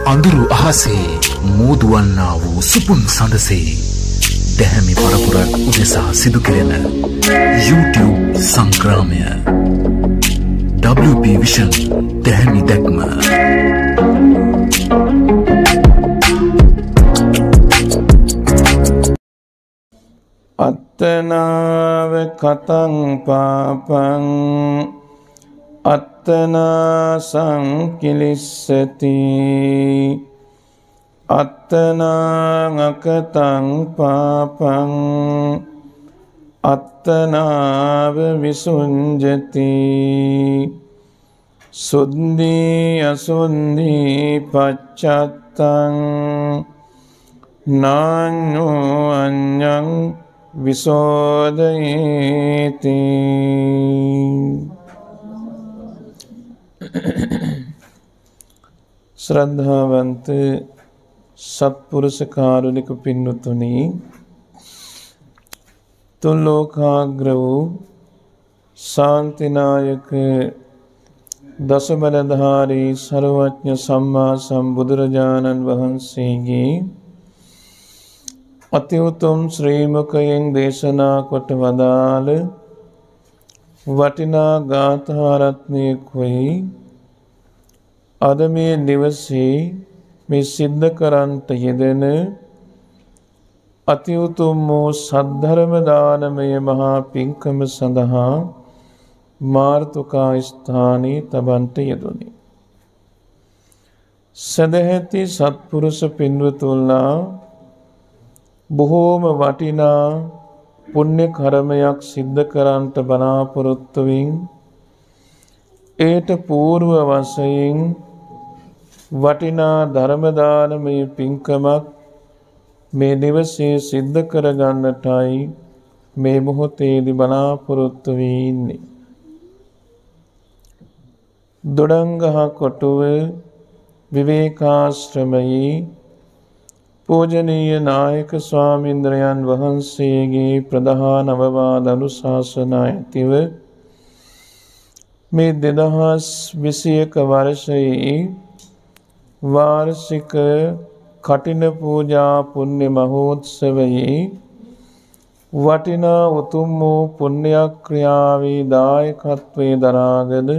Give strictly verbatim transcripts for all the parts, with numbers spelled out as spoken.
අඳුරු අහසේ මෝදුවන්නා වූ සුපුන් සඳසේ දැහැමි පරපුරක් උදෙසා සිදු කෙරෙන YouTube සංග්‍රාමය W P Vision දැහැමි දැක්ම අත්තනාව කතං පාපං අත්තනා සංකිලිස්සති අත්තනා අකතං පාපං අත්තනාව විසුඤ්ජති සුද්ධි අසුද්ධි පච්චත්තං නාඤ්ඤෝ අඤ්ඤං විසෝදයේති. ශ්‍රද්ධාවන්ත සත්පුරුෂ කාරුණික පින්වතුනි, තුන් ලෝකාග්‍ර වූ ශාන්තිනායක දසබලධාරී සර්වඥ සම්මා සම්බුදුරජාණන් වහන්සේගේ අති උතුම් ශ්‍රී මුඛයෙන් දේශනා කොට වදාළ වටිනා ගාථා රත්නයකුයි අද මේ දිවසේ මේ සිද්ධ කරන්ට යෙදෙන අති උතුම් වූ සද්ධර්ම දානමය මහා පින්කම සඳහා මාර්තුකා ස්ථානයේ තබන්ට යෙදුණි. සදැහැති සත්පුරුෂ පින්වතුන්ලා බොහෝම වටිනා පුණ්‍ය කර්මයක් සිද්ධ කරන්නට බලාපොරොත්තු වෙමින් ඒට పూర్ව වශයෙන් වටිනා ධර්ම දානමය පින්කමක් මේ දිවසේ සිද්ධ කර ගන්නටයි මේ මොහොතේදී බලාපොරොත්තු වෙන්නේ. දොඩංගහ කොටුව විවේකාශ්‍රමයේ පූජනීය නායක ස්වාමීන්ද්‍රයන් වහන්සේගේ ප්‍රධාන අවවාද අනුශාසනා ඇතිව මේ දෙදහස් විසි එක වර්ෂයේ වාර්ෂික කඨින පූජා පුණ්‍ය මහෝත්සවයේ වටිනා උතුම් වූ පුණ්‍යක්‍රියාවේ දායකත්වයේ දරාගෙන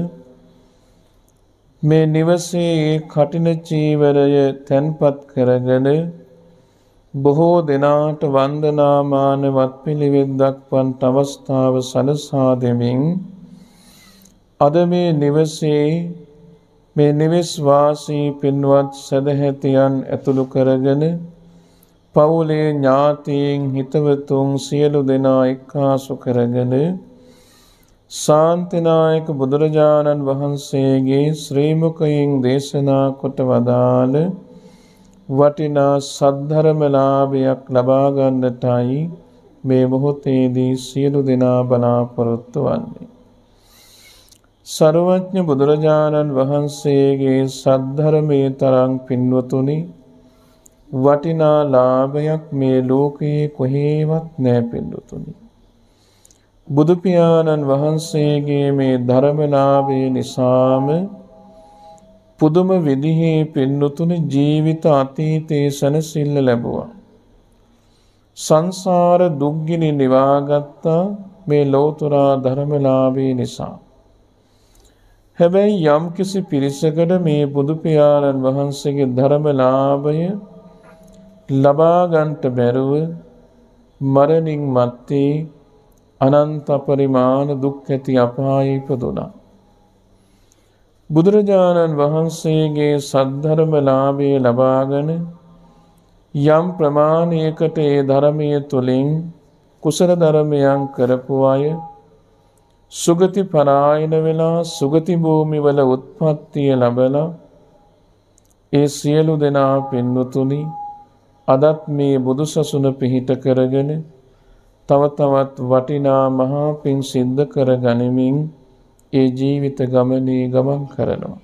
මේ නිවසේ කඨින චීවරය තැන්පත් කරගෙන බොහෝ දෙනාට වන්දනාමාන වත්පිළිවෙත් දක්වන්නට අවස්ථාව සලසා දෙමින් අද මේ නිවසේ මේ නිවෙස් වාසී පින්වත් සදැහැතියන් ඇතුළු කරගෙන පවුලේ ඥාතීන් හිතවතුන් සියලු දෙනා එක්කාසු කරගෙන ශාන්තිනායක බුදුරජාණන් වහන්සේගේ ශ්‍රී මුඛයෙන් දේශනා කොට වදාළ වටිනා සද්ධර්ම ලාභයක් ලබා ගන්නටයි මේ මොහොතේදී සියලු දෙනා බලාපොරොත්තු වන්නේ. සර්වඥ බුදුරජාණන් වහන්සේගේ සද්ධර්මයේ තරම් පින්වතුනි වටිනා ලාභයක් මේ ලෝකයේ කොහේවත් නැහැ පින්වතුනි. බුදු පියාණන් වහන්සේගේ මේ ධර්මලාභය නිසාම පුදුම විදිහේ පින්වතුනි ජීවිත අතීතයේ සැනසෙල්ල ලැබුවා. සංසාර දුක්ගිනි නිවාගත්තා මේ ලෞතර ධර්මලාභය නිසා. හැබැයි යම් කිසි පිරිසකට මේ බුදු පියාණන් වහන්සේගේ ධර්මලාභය ලබා ගන්නට බැරුව මරණින් මත්තේ අනන්ත පරිමාණ දුක් ඇති අපායේ ඉපදුණා. බුදුරජාණන් වහන්සේගේ සද්ධර්ම ලාභය ලබාගෙන යම් ප්‍රමාණයකට ඒ ධර්මයේ තුලින් කුසල ධර්මයන් කරපු අය සුගති පරායන වෙලා සුගති භූමිවල උත්පත්තිය ලැබලා ඒ සියලු දෙනා පින්වතුනි අදත් මේ බුදුසසුන පිහිට කරගෙන තව තවත් වටිනා මහා පින් සිද්ධ කර ගනිමින් ඒ ජීවිත ගමනේ ගමන් කරනවා.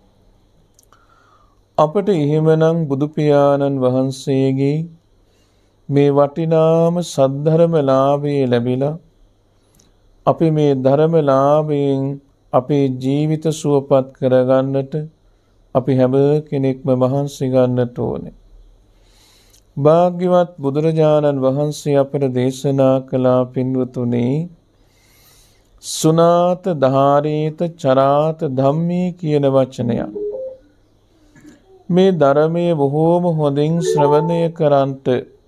අපට එහෙමනම් බුදු පියාණන් වහන්සේගේ මේ වටිනාම සද්ධර්ම ලාභය ලැබිලා අපි මේ ධර්ම ලාභයෙන් අපේ ජීවිත සුවපත් කරගන්නට අපි හැම කෙනෙක්ම මහන්සි ගන්නට ඕනේ. භාග්‍යවත් බුදුරජාණන් වහන්සේ අපට දේශනා කළා පින්වතුනි, සුනාත ධාරේත චරාත ධම්මේ කියන වචනයක්. මේ ධර්මයේ බොහෝම හොඳින් ශ්‍රවණය කරන්ට,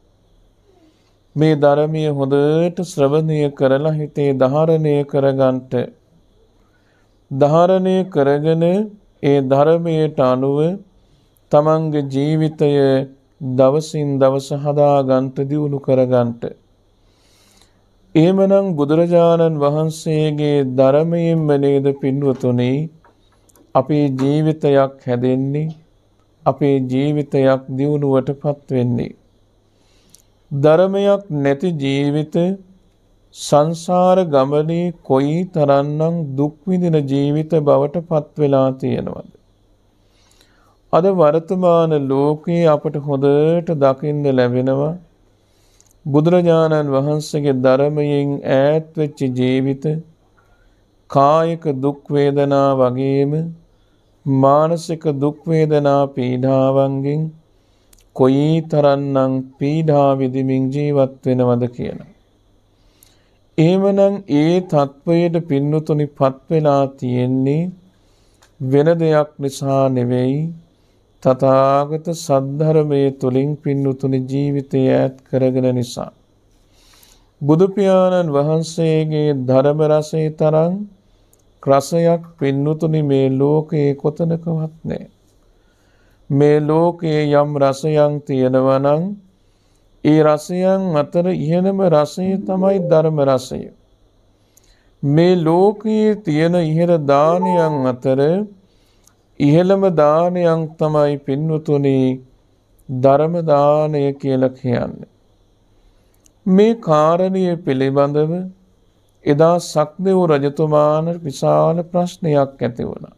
මේ ධර්මයේ හොඳට ශ්‍රවණය කරලා හිතේ ධාරණය කරගන්නට, ධාරණය කරගෙන ඒ ධර්මයට අනුව තමන්ගේ ජීවිතය දවසින් දවස හදාගන්නට, දියුණු කරගන්නට. එහෙමනම් බුදුරජාණන් වහන්සේගේ ධර්මයෙන්ම නේද පින්වතුනි අපේ ජීවිතයක් හැදෙන්නේ, අපේ ජීවිතයක් දියුණුවටපත් වෙන්නේ. ධර්මයක් නැති ජීවිත සංසාර ගමනේ කොයි තරම්නම් දුක් විඳින ජීවිත බවට පත් වෙලා තියෙනවද? අද වර්තමාන ලෝකයේ අපට හොඳට දකින්න ලැබෙනවා බුදුරජාණන් වහන්සේගේ ධර්මයෙන් ඈත් වෙච්ච ජීවිත, කායික දුක් වේදනා වගේම මානසික දුක් වේදනා පීඩාවන්ගෙන් කොයි තරම්නම් පීඩා විඳින්මින් ජීවත් වෙනවද කියලා. එහෙමනම් ඒ තත්වයට පින්නතුනි පත් වෙලා තියෙන්නේ වෙන දෙයක් නිසා නෙවෙයි, තථාගත සද්ධර්මයේ තුලින් පින්නතුනි ජීවිතය ඈත් කරගෙන නිසා. බුදු පියාණන් වහන්සේගේ ධර්ම රසයේ තරම් රසයක් පින්නතුනි මේ ලෝකේ කොතනකවත් නැහැ. මේ ලෝකයේ යම් රසයන් තියෙනවා නම් ඒ රසයන් අතර ඉහළම රසය තමයි ධර්ම රසය. මේ ලෝකයේ තියෙන ඉහළ දානයන් අතර ඉහළම දානයන් තමයි පින්වතුනි ධර්ම දානය කියලා කියන්නේ. මේ කාරණය පිළිබඳව එදා සක්දෙව් රජතුමාට විශාල ප්‍රශ්නයක් ඇති වුණා.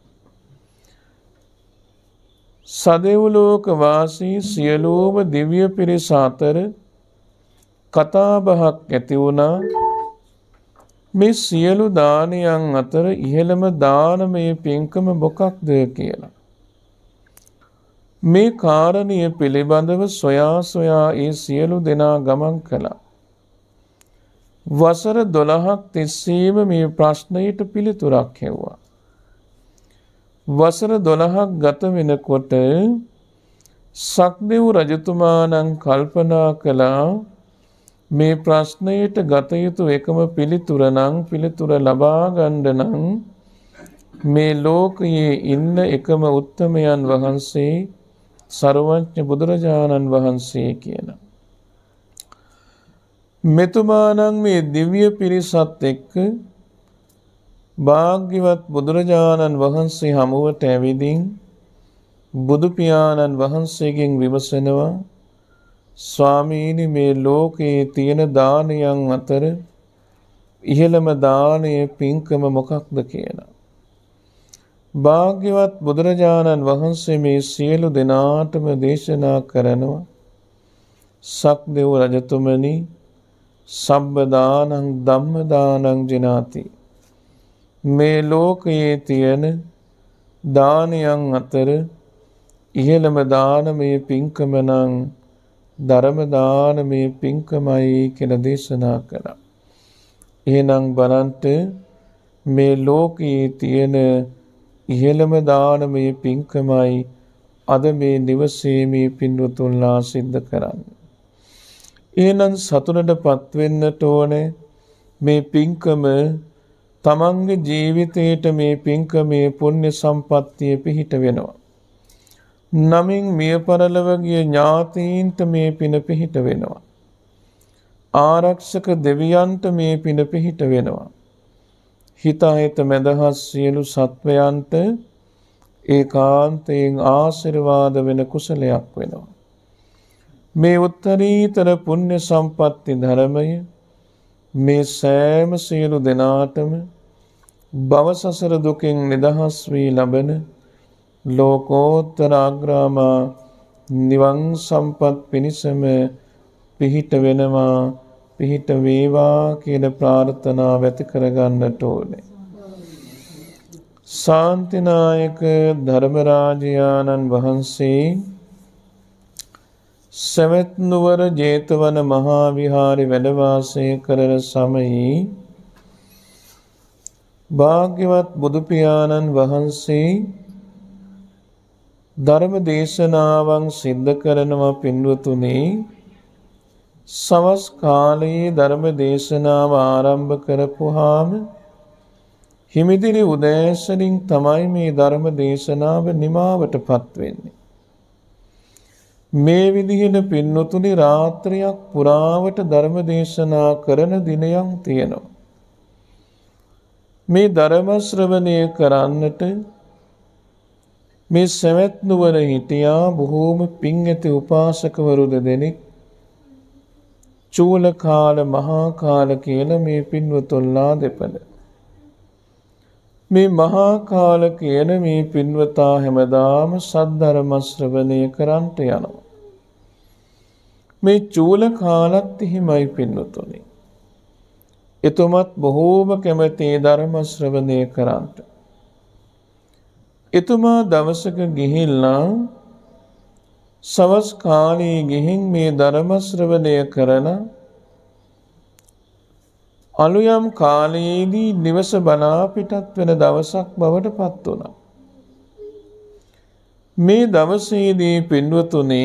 සදෙව්ලෝක වාසී සියලුම දිව්‍ය පිරිස අතර කතා බහක් ඇති වුණා. මේ සියලු දානයන් අතර ඉහළම දානමය පින්කම මොකක්ද කියලා. මේ කාරණය පිළිබඳව සොයා සොයා ඒ සියලු දෙනා ගමන් කළා. වසර දොළහක් තිස්සේම මේ ප්‍රශ්නයට පිළිතුරක් හෙව්වා. වසර දොළහක් ගත වෙනකොට සක්දෙව් රජතුමාණන් කල්පනා කළා මේ ප්‍රශ්නයට ගත යුතු එකම පිළිතුර නම් පිළිතුර ලබා ගන්න නම් මේ ලෝකයේ ඉන්න එකම උත්තමයන් වහන්සේ සර්වඥ බුදුරජාණන් වහන්සේ කියන. මෙතුමාණන් මේ දිව්‍ය පිරිසත් එක්ක භාග්‍යවත් බුදුරජාණන් වහන්සේ හමුවට ඇවිදින් බුදු පියාණන් වහන්සේගෙන් විමසනවා, ස්වාමීනි මේ ලෝකයේ තියෙන දානයන් අතර ඉහළම දානය පින්කම මොකක්ද කියලා. භාග්‍යවත් බුදුරජාණන් වහන්සේ මේ සියලු දෙනාටම දේශනා කරනවා, සක්දෙව් රජතුමනි, සබ්බ දානං ධම්ම දානං ජිනාති. මේ ලෝකයේ තියෙන දානයන් අතර ඉහළම දානමය පින්කම නම් ධර්ම දානමය පින්කමයි කියලා දේශනා කළා. එහෙනම් බලන්ට මේ ලෝකයේ තියෙන ඉහළම දානමය පින්කමයි අද මේ නිවසේ මේ පින්වතුන්ලා සිද්ධ කරන්නේ. එහෙනම් සතුටටපත් වෙන්නට ඕනේ. මේ පින්කම තමන්ගේ ජීවිතයට මේ පින්කමේ පුණ්‍ය සම්පත්තිය පිහිට වෙනවා. නමින් මිය පරලොව ගිය ඥාතීන්ට මේ පින පිහිට වෙනවා. ආරක්ෂක දෙවියන්ට මේ පින පිහිට වෙනවා. හිතහිත මැදහත් සියලු සත්වයන්ට ඒකාන්තයෙන් ආශිර්වාද වෙන කුසලයක් වෙනවා. මේ උත්තරීතර පුණ්‍ය සම්පatti ධර්මය මේ සෑම සියලු දෙනාටම භව සසර දුකින් නිදහස් වී ලබන ලෝකෝත්තර අග්‍රාමා නිවන් සම්පත් පිණිසම පිහිට වෙනවා, පිහිට වේවා කියන ප්‍රාර්ථනාව ඇති කරගන්නට ඕනේ. ශාන්තිනායක ධර්මරාජයාණන් වහන්සේ සවැත් නුවර ජේතවන මහා විහාරේ වැඩ වාසය කරන සමයේ භාග්‍යවත් බුදු පියාණන් වහන්සේ ධර්ම දේශනාවන් සිද්ධ කරනවා. පින්වතුනි, සවස් කාලයේ ධර්ම දේශනාව ආරම්භ කරපුවාම හිමිදිරි උදෑසනින් තමයි මේ ධර්ම දේශනාව නිමාවටපත් වෙන්නේ. මේ විදිහට පින්වතුනි රාත්‍රියක් පුරාවට ධර්ම දේශනා කරන දිනයන් තියෙනවා. මේ ධර්ම ශ්‍රවණය කරන්නට මේ සවැත් නුවර හිටියා බොහෝම පින් ඇති උපාසකවරු දෙදෙනෙක්. චූල කාල මහා කාල කියලා මේ පින්වතුන්ලා දෙපළ. මේ මහා කාල කියන මේ පින්වතා හැමදාම සද්ධර්ම ශ්‍රවණය කරන්ට යනවා. මේ චූල කාලත් හිමයි පින්වතුනි. එතුමත් බොහෝම කැමති ධර්ම ශ්‍රවණය කරන්ට. එතුමා දවසක ගිහිල්ලා සවස් කාලයේ ගිහින් මේ ධර්ම ශ්‍රවණය කරන අලුයම් කාලයේදී නිවස බලා පිටත් වෙන දවසක් බවට පත් වුණා. මේ දවසේදී පින්වතුනි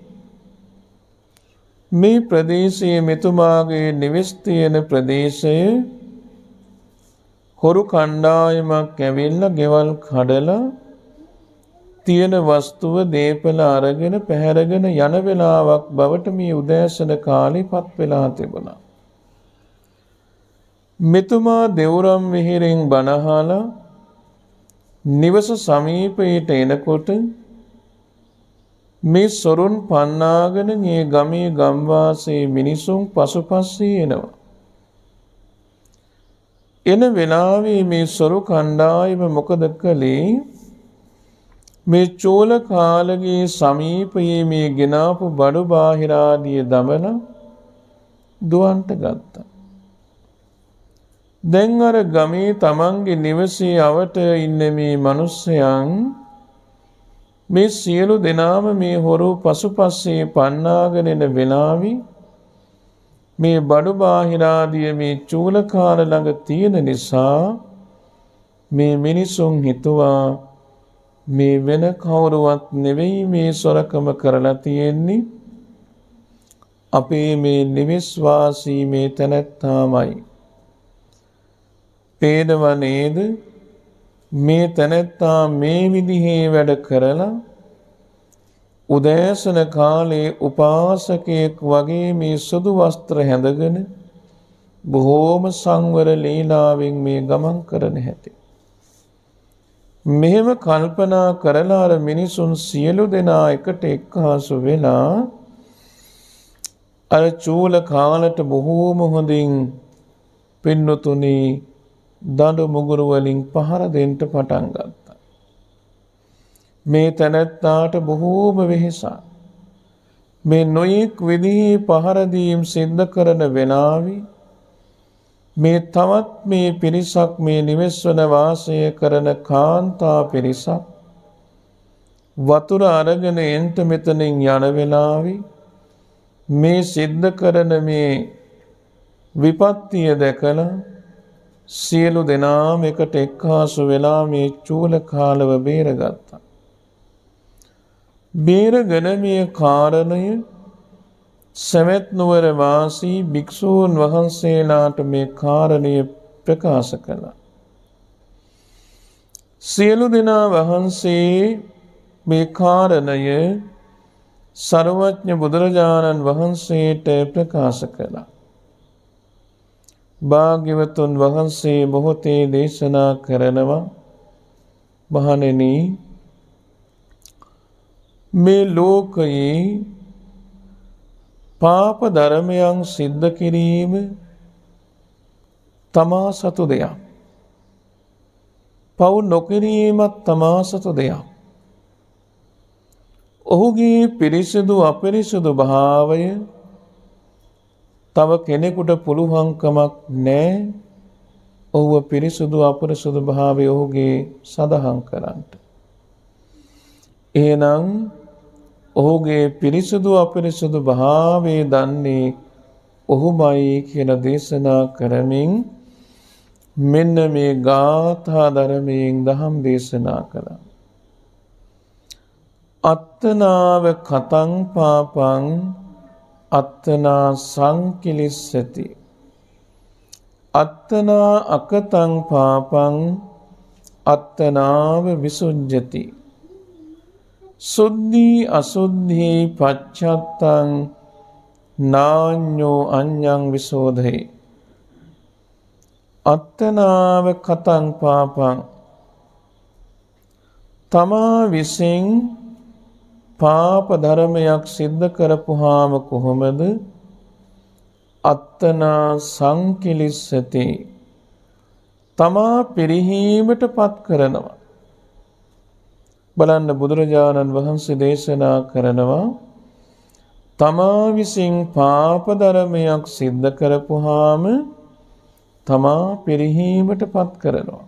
මේ ප්‍රදේශයේ මෙතුමාගේ නිවෙස් තියෙන ප්‍රදේශය හොරු කණ්ඩායමක් ඇවිල්ලා ගෙවල් කඩලා තියෙන වස්තුව දීපල අරගෙන පැහැරගෙන යන වෙලාවක් බවට මේ උදෑසන කාලේ පත් වෙලා තිබුණා. මෙතුමා දෙවුරම් විහිරෙන් බණහලා නිවස සමීපයට එනකොට මේ සොරුන් පන්නාගෙන මේ ගමේ ගම්වාසී මිනිසුන් පසුපස්සේ එනවා. එන වෙලාවේ මේ සොරු කණ්ඩායම මොකද කළේ? මේ චෝල කාලගේ සමීපයේ මේ ගෙනාපු බඩු බාහිර ආදිය දමලා දුවන්ට ගත්තා. දැන් අර ගමේ තමන්ගේ නිවසේ අවට ඉන්න මේ මිනිස්සයන් මේ සියලු දෙනාම මේ හොරු පසුපස්සේ පන්නාගෙන එන වෙලාවේ මේ බඩු බාහිර ආදිය මේ චූල කාල ළඟ තියෙන නිසා මේ මිනිසුන් හිතුවා මේ වෙන කවුරුවත් නෙවෙයි මේ සොරකම කරලා තියෙන්නේ අපේ මේ නිවෙස් වාසී මේ තැනැත්තාමයි. පේනව නේද? මේ තැනැත්තා මේ විදිහේ වැඩ කරලා උදෑසන කාලේ උපාසකයෙක් වගේ මේ සුදු වස්ත්‍ර හැඳගෙන බොහෝම සංවර ලීලාවෙන් මේ ගමන් කරන හැටි. මෙහෙම කල්පනා කරලා අර මිනිසුන් සියලු දෙනා එකට එක්කාසු වෙලා අර චූල කාලට බොහෝම හොඳින් පින්නතුනි දඬු මුගුරු වලින් පහර දෙන්න පටන් ගත්තා. මේ තැනැත්තාට බොහෝම වෙහෙසක්. මේ නොයෙක් විදිහේ පහර දීම් සිද්ධ කරන වෙලාවේ මේ තවත් මේ පිරිසක් මේ නිවෙස්වල වාසය කරන කාන්තා පිරිසක් වතුර අරගෙන එන්ට මෙතනින් යන වෙලාවේ මේ සිද්ධ කරන මේ විපත්තිය දැකලා සියලු දෙනාම එකට එක්කාසු වෙලා මේ චූල කාලව බේරගත්තා. බේරගෙන මේ කාරණය සවැත් නුවර වාසී භික්ෂූන් වහන්සේලාට මේ කාරණය ප්‍රකාශ කළා. සියලු දෙනා වහන්සේ මේ කාරණය සර්වඥ බුදුරජාණන් වහන්සේට ප්‍රකාශ කළා. භාග්‍යවතුන් වහන්සේ මොහොතේ දේශනා කරනවා, මහණෙනි, මේ ලෝකයේ පාප ධර්මයන් සිද්ධ කිරීම තමා සතු දෙයක්. පව් නොකිරීමත් තමා සතු දෙයක්. ඔහුගේ පිරිසිදු අපිරිසිදු භාවය තව කෙනෙකුට පුළුවන්කමක් නැහැ ඔහුව පිරිසුදු අපරිසුදු භාවය ඔහුගේ සඳහන් කරන්නට. එහෙනම් ඔහුගේ පිරිසුදු අපරිසුදු භාවය දන්නේ ඔහුමයි කියලා දේශනා කරමින් මෙන්න මේ ගාථා ධර්මයෙන් දහම් දේශනා කළා. අත්තනාව කතං පාපං අත්තනා සංකිලිස්සති. අත්තනා අකතං පාපං අත්තනාව විසුජ්ජති. සුද්ධී අසුද්ධී පච්චත්තං නාඤ්ඤෝ අඤ්ඤං විසෝධේ. අත්තනාව කතං පාපං තමා විසින් පාප ධර්මයක් සිද්ධ කරපුහාම කොහොමද අත්තනා සංකිලිස්සති තමා පිරිහීමට පත් කරනවා. බලන්න බුදුරජාණන් වහන්සේ දේශනා කරනවා තමා විසින් පාප ධර්මයක් සිද්ධ කරපුහාම තමා පිරිහීමට පත් කරනවා.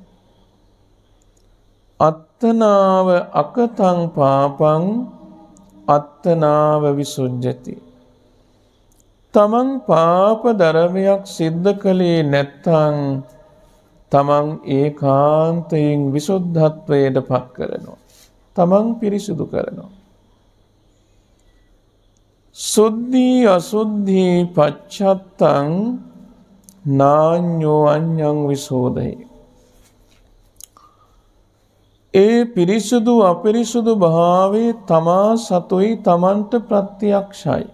අත්තනාව අකතං පාපං අත්තනාව විසුජ්ජති. තමන් පාප ධර්මයක් සිද්ධ කළේ නැත්තං තමන් ඒකාන්තයෙන් විසුද්ධත්වයට පත් කරනවා. තමන් පිරිසුදු කරනවා. සුද්ධී අසුද්ධී පච්චත්තං නාඤ්ඤෝ අඤ්ඤං විසෝධේ. ඒ පිරිසුදු අපිරිසුදු භාවයේ තමා සතුයි තමන්ට ප්‍රත්‍යක්ෂයි.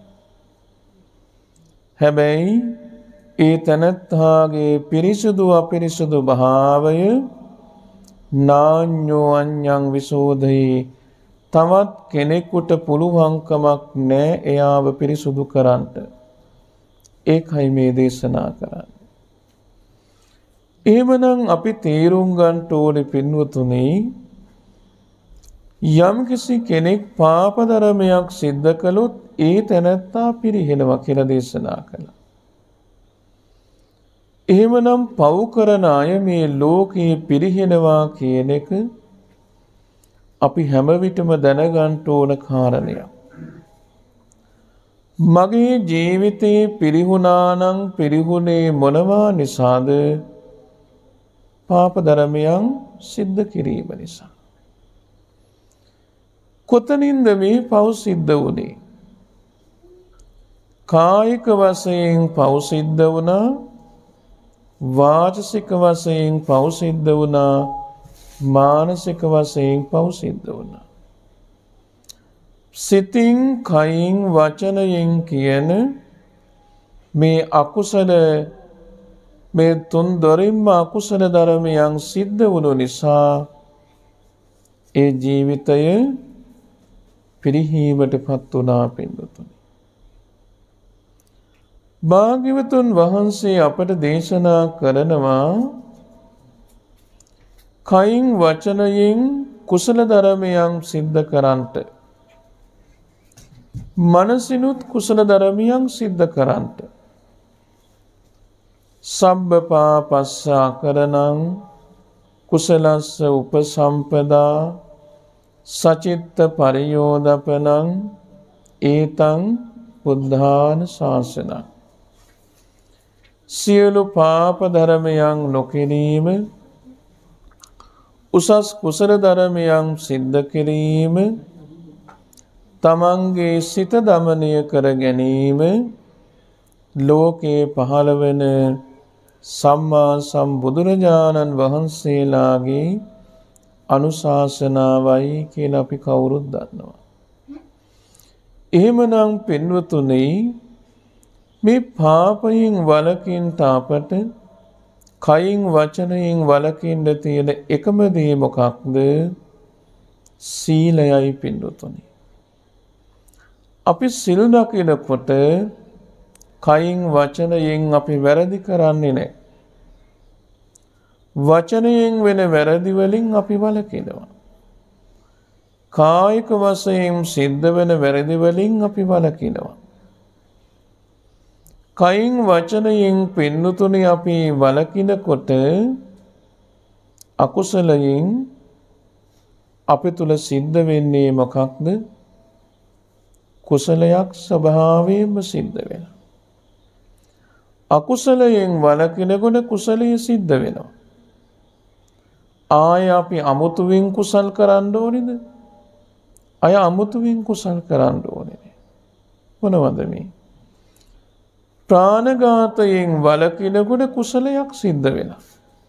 හැබැයි ඒ තනත්තාගේ පිරිසුදු අපිරිසුදු භාවය නාඤ්ඤෝ අඤ්ඤං විසෝධේ තවත් කෙනෙකුට පුළුවන්කමක් නැහැ එයාව පිරිසුදු කරන්නට. ඒකයි මේ දේශනා කරන්නේ. එහෙමනම් අපි තේරුම් ගන්න ඕනේ පින්වතුනි යම් කිසි කෙනෙක් පාප ධර්මයක් සිද්ධ කළොත් ඒ තැනැත්තා පිරිහෙනවා කියලා දේශනා කළා. එහෙමනම් පව් කරන අය මේ ලෝකේ පිරිහෙනවා කියන එක අපි හැම විටම දැනගන්න ඕන කාරණයක්. මගේ ජීවිතේ පිරිහුණා නම් පිරිහුනේ මොනවා නිසාද? පාප ධර්මයන් සිද්ධ කිරීම නිසා. කොතනින්ද මේ පව් සිද්ධ වුනේ? කායික වශයෙන් පව් සිද්ධ වුණා, වාචසික වශයෙන් පව් සිද්ධ වුණා, මානසික වශයෙන් පව් සිද්ධ වුණා. සිතින් කයින් වචනයෙන් කියන මේ අකුසල මේ තුන් දොරින්ම අකුසල ධර්මයන් සිද්ධ වුණු නිසා ඒ ජීවිතය පිරිහීමට පත් වුණා පින්වතුනි. භාග්‍යවතුන් වහන්සේ අපට දේශනා කරනවා කයින් වචනයෙන් කුසල ධර්මයන් සිද්ධ කරන්නට, මනසිනුත් කුසල ධර්මයන් සිද්ධ කරන්නට. සබ්බ පාපස්සා කරනං කුසලස්ස උපසම්පදා සචිත්ත පරියෝදපනං ඒතං බුද්ධාන ශාසනං. සියලු පාප ධර්මයන් නොකිරීම, උසස් කුසල ධර්මයන් සිද්ධ කිරීම, තමන්ගේ සිත දමනය කර ගැනීම ලෝකේ පහළ වෙන සම්මා සම්බුදුරජාණන් වහන්සේලාගේ අනුශාසනාවයි කියලා අපි කවුරුත් දන්නවා. එහෙමනම් පින්වතුනි මේ පාපයෙන් වළකින්නට අපට කයින් වචනයෙන් වළකින්න තියෙන එකම දේ මොකක්ද? සීලයයි පින්වතුනි. අපි සිල් රකිනකොට කයින් වචනයෙන් අපි වැරදි කරන්නේ නැහැ. වචනයෙන් වෙන වැරදි වලින් අපි වළකිනවා. කායික වශයෙන් සිද්ධ වෙන වැරදි වලින් අපි වළකිනවා. කයින් වචනයෙන් පින්නතුනේ අපි වළකිනකොට අකුසලයෙන් අපි තුල සිද්ධ වෙන්නේ මොකක්ද? කුසලයක් ස්වභාවයෙන්ම සිද්ධ වෙනවා. අකුසලයෙන් වළකිනකොට කුසලයේ සිද්ධ වෙනවා. ආය අපි අමුතුවෙන් කුසල් කරන්න ඕනේද? අය අමුතුවෙන් කුසල් කරන්න ඕනේ. මොනවද මේ? ප්‍රාණඝාතයෙන් වළකිනකොට කුසලයක් සිද්ධ වෙනවා.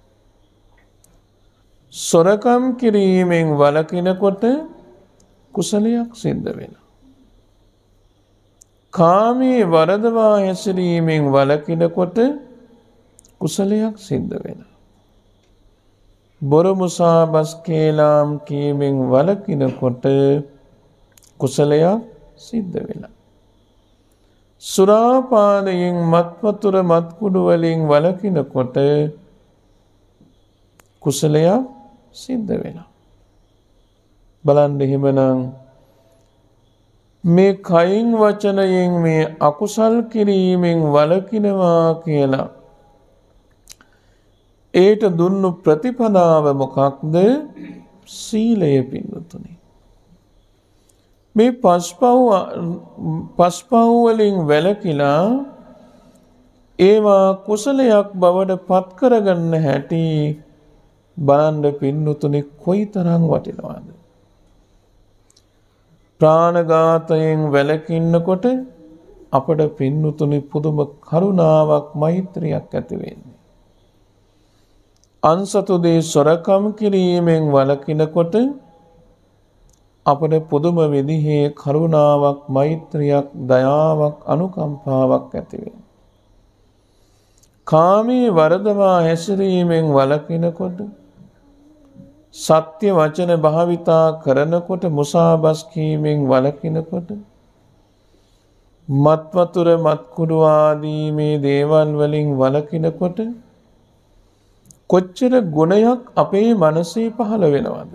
සොරකම් කිරීමෙන් වළකිනකොට කුසලයක් සිද්ධ වෙනවා. කාමයේ වරදවා හැසිරීමෙන් වළකිනකොට කුසලයක් සිද්ධ වෙනවා. බොරු මුසාබස් කේලාම් කීමෙන් වළකිනකොට කුසලයක් සිද්ධ වෙනවා. සුරාපානයෙන් මත්වතුර මත්කුඩු වලින් වළකිනකොට කුසලයක් සිද්ධ වෙනවා. බලන්න එහෙමනම් මේ කයින් වචනයෙන් මේ අකුසල් කිරීමෙන් වළකිනවා කියලා ඒට දුන්නු ප්‍රතිපදාව මොකක්ද? සීලය පින්වතුනි. මේ පස්පව් පස්පව් වලින් වැළකීලා ඒවා කුසලයක් බවට පත් කරගන්න හැටි බලන්න පින්වතුනි කොයිතරම් වටිනවද? ප්‍රාණඝාතයෙන් වැළකින්නකොට අපට පින්වතුනි පුදුම කරුණාවක් මෛත්‍රියක් ඇති වෙන්නේ. අන්සතු දේ සොරකම් කිරීමෙන් වළකිනකොට අපට පුදුම විදිහේ කරුණාවක් මෛත්‍රියක් දයාවක් අනුකම්පාවක් ඇති වෙනවා. කාමී වරදවා හැසිරීමෙන් වළකිනකොට සත්‍ය වචන භාවිතා කරනකොට මුසාබස් කීමෙන් වළකිනකොට මත්වතුර මත්කුඩු ආදී මේ දේවල් වලින් වළකිනකොට කොච්චර ගුණයක් අපේ මනසේ පහළ වෙනවද?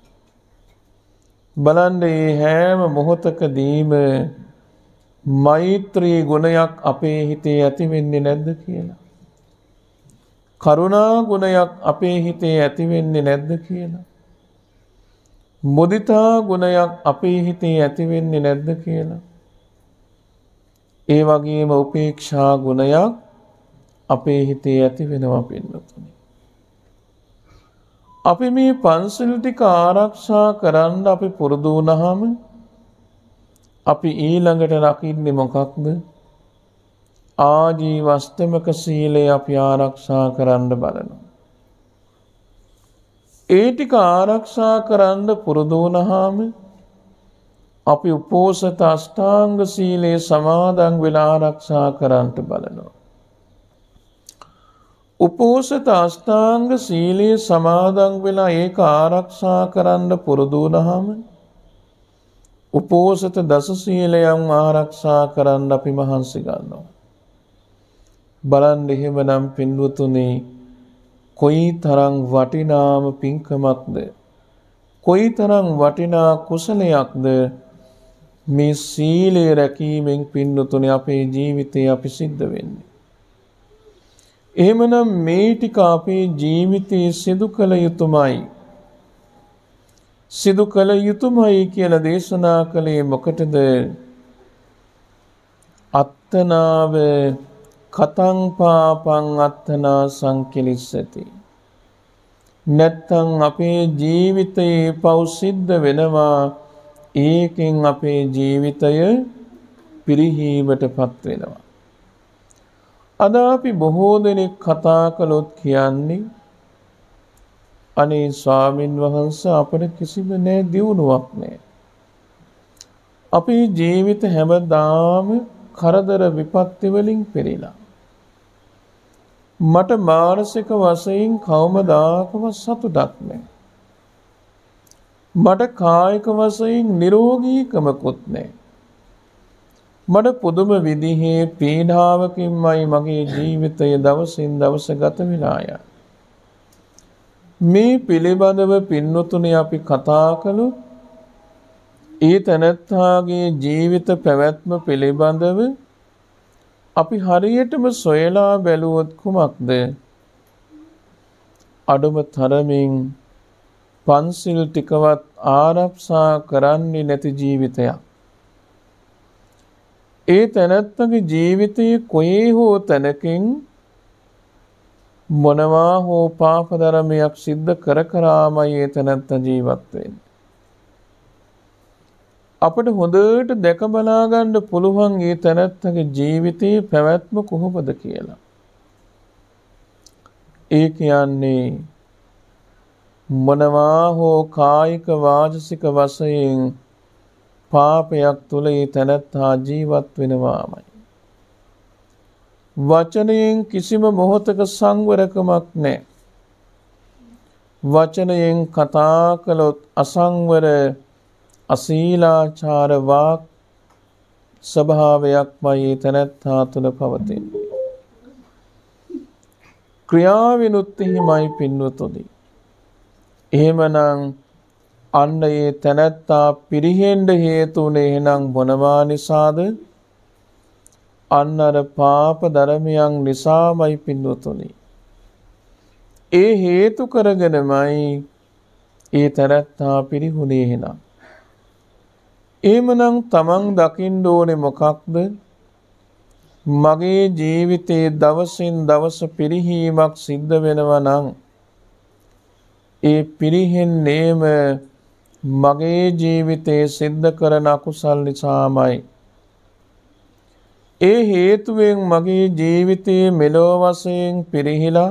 බලන්න මේ හැම මොහොතකදීම මෛත්‍රී ගුණයක් අපේ හිතේ ඇති වෙන්නේ නැද්ද කියලා? කරුණා ගුණයක් අපේ හිතේ ඇති වෙන්නේ නැද්ද කියලා? මුදිතා ගුණයක් අපේ හිතේ ඇති වෙන්නේ නැද්ද කියලා? ඒ වගේම උපේක්ෂා ගුණයක් අපේ හිතේ ඇති වෙනවා පින්වතුනි. අපි මේ පන්සල් ටික ආරක්ෂා කරන්න අපි පුරුදු වුණාම අපි ඊළඟට රකින්නේ මොකක්ද? ආජීවස්තමක සීලය අපි ආරක්ෂා කරන්න බලනවා. ඒ ටික ආරක්ෂා කරන්න පුරුදු වුණාම අපි උපෝසත අෂ්ටාංග සීලය සමාදන් වෙලා ආරක්ෂා කරන්න බලනවා. උපෝසත අෂ්ටාංග සීලයේ සමාදන් වෙලා ඒක ආරක්ෂා කරන්න පුරුදු වුණාම උපෝසත දස සීලයන් ආරක්ෂා කරන්න අපි මහන්සි ගන්නවා. බලන්න එහෙමනම් පින්වතුනි කොයි තරම් වටිනාම පින්කමක්ද, කොයි තරම් වටිනා කුසලයක්ද මේ සීලය රැකීමෙන් පින්වතුනි අපේ ජීවිතේ අපි සිද්ධ වෙන්නේ. එහෙමනම් මේ ටික අපේ ජීවිතයේ සිදු කළ යුතුමයි. සිදු කළ යුතුමයි කියලා දේශනා කළේ මොකටද? අත්තනාව කතං පාපං අත්තනා සංකිලිස්සති. නැත්තම් අපේ ජීවිතයේ පව් සිද්ධ වෙනවා. ඒකෙන් අපේ ජීවිතය පිරිහීමටපත් වෙනවා. අද අපි බොහෝ දෙනෙක් කතා කළොත් කියන්නේ අනේ ස්වාමින් වහන්සේ අපිට කිසිම නෑ දියුණුවක් නෑ. අපේ ජීවිත හැමදාම කරදර විපත්ති වලින් පෙරිලා. මට මානසික වශයෙන් කවමදාකම සතුටක් නෑ. මට කායික වශයෙන් නිරෝගීකමකුත් නෑ. මට පුදුම විදිහේ පීඩාවකින්මයි මගේ ජීවිතය දවසින් දවස ගත වෙලා යන්නේ. මේ පිළිබඳව පින්නතුනේ අපි කතා කළොත් ඒ තැනැත්තාගේ ජීවිත පැවැත්ම පිළිබඳව අපි හරියටම සොයලා බැලුවොත් කුමක්ද? අඩුම තරමින් පන්සිල් ටිකවත් ආරක්ෂා කරන්නේ නැති ජීවිතයක්. ඒ තැනැත්තගේ ජීවිතයේ කොහේ හෝ තැනකින් මොනවා හෝ පාප ධර්මයක් සිද්ධ කර කරාමයි ඒ තැනැත්ත ජීවත් වෙන්නේ. අපිට හොඳට දැක බලා ගන්න පුළුවන් ඒ තැනැත්තගේ ජීවිතයේ පැවැත්ම කොහොමද කියලා. ඒ කියන්නේ මොනවා හෝ කායික වාචික වශයෙන් පාපයක් තුල ඒ තැනැත්තා ජීවත් වෙනවාමයි. වචනයෙන් කිසිම මොහොතක සංවරකමක් නැහැ. වචනයෙන් කතා කළොත් අසංවර අශීලාචාර වාක් ස්වභාවයක්මයි ඒ තැනැත්තා තුළ පවතින්නේ. ක්‍රියාවෙනුත් එහෙමයි පින්වතුනි. එහෙමනම් අන්න ඒ තැනැත්තා පිරිහෙන්න හේතු උනේ එහෙනම් මොනවා නිසාද? අන්න අර පාප ධර්මයන් නිසාමයි පින්වතුනි. ඒ හේතු කරගෙනමයි ඒ තැනැත්තා පිරිහුනේ එහෙනම්. එහෙමනම් තමන් දකින්න ඕනේ මොකක්ද? මගේ ජීවිතයේ දවසින් දවස පිරිහීමක් සිද්ධ වෙනවා නම් ඒ පිරිහෙන්නේම මගේ ජීවිතයේ සිද්ධ කරන අකුසල් නිසාමයි. ඒ හේතුවෙන් මගේ ජීවිතයේ මෙලොව වශයෙන් පිරිහිලා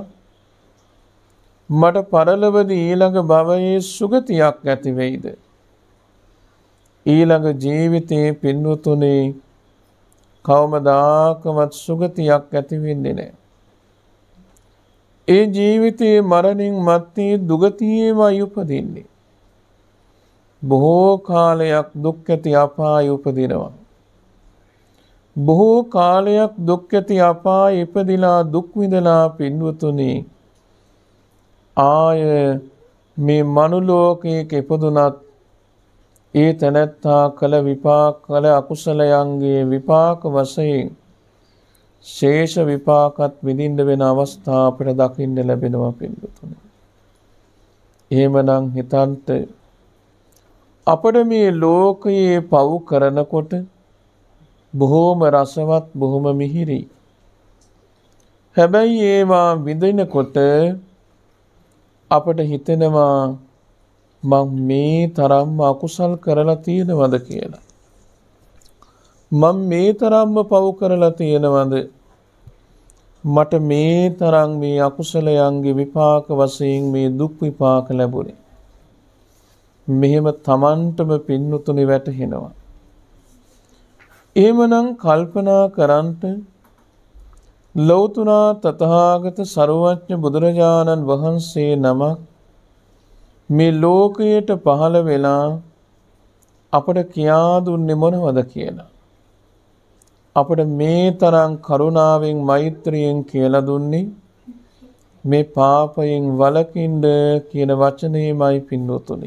මට පරලොවදී ඊළඟ භවයේ සුගතියක් ඇති වෙයිද? ඊළඟ ජීවිතයේ පින්වතුනි කවමදාකවත් සුගතියක් ඇති වෙන්නේ නැහැ. ඒ ජීවිතයේ මරණින් මත්තේ දුගතියේමයි උපදින්නේ. බොහෝ කාලයක් දුක් ඇති අපායේ උපදිනවා. බොහෝ කාලයක් දුක් ඇති අපායේ ඉපදිලා දුක් විඳලා පින්වතුනි ආය මේ මනුලෝකයේ ඉපදුනත් ඒ තැනැත්තා කළ විපාක කළ අකුසලයන්ගේ විපාක වශයෙන් ශේෂ විපාකත් විඳින්න වෙන අවස්ථා අපිට දකින්න ලැබෙනවා පින්වතුනි. එහෙමනම් හිතන්ට අපිට මේ ලෝකයේ පව් කරනකොට බොහෝම රසවත් බොහොම මිහිරි. හැබැයි ඒවා විඳිනකොට අපිට හිතෙනවා මම මේ තරම්ම අකුසල් කරලා තියෙනවද කියලා. මම මේ තරම්ම පව් කරලා තියෙනවද? මට මේ තරම් මේ අකුසලයන්ගේ විපාක වශයෙන් මේ දුක් විපාක ලැබුණේ. මෙහෙම Tamanටම පින්නතුනි වැටහෙනවා. එහෙමනම් කල්පනා කරන්ට ලෞතුනා තථාගත සර්වඥ බුදුරජාණන් වහන්සේ නමක් මේ ලෝකයට පහළ වෙලා අපට කියා දුන්නේ මොනවද කියලා. අපට මේ තරම් කරුණාවෙන් මෛත්‍රියෙන් කියලා දුන්නේ මේ පාපයෙන් වළකින්න කියන වචනේමයි පින්වතුනි.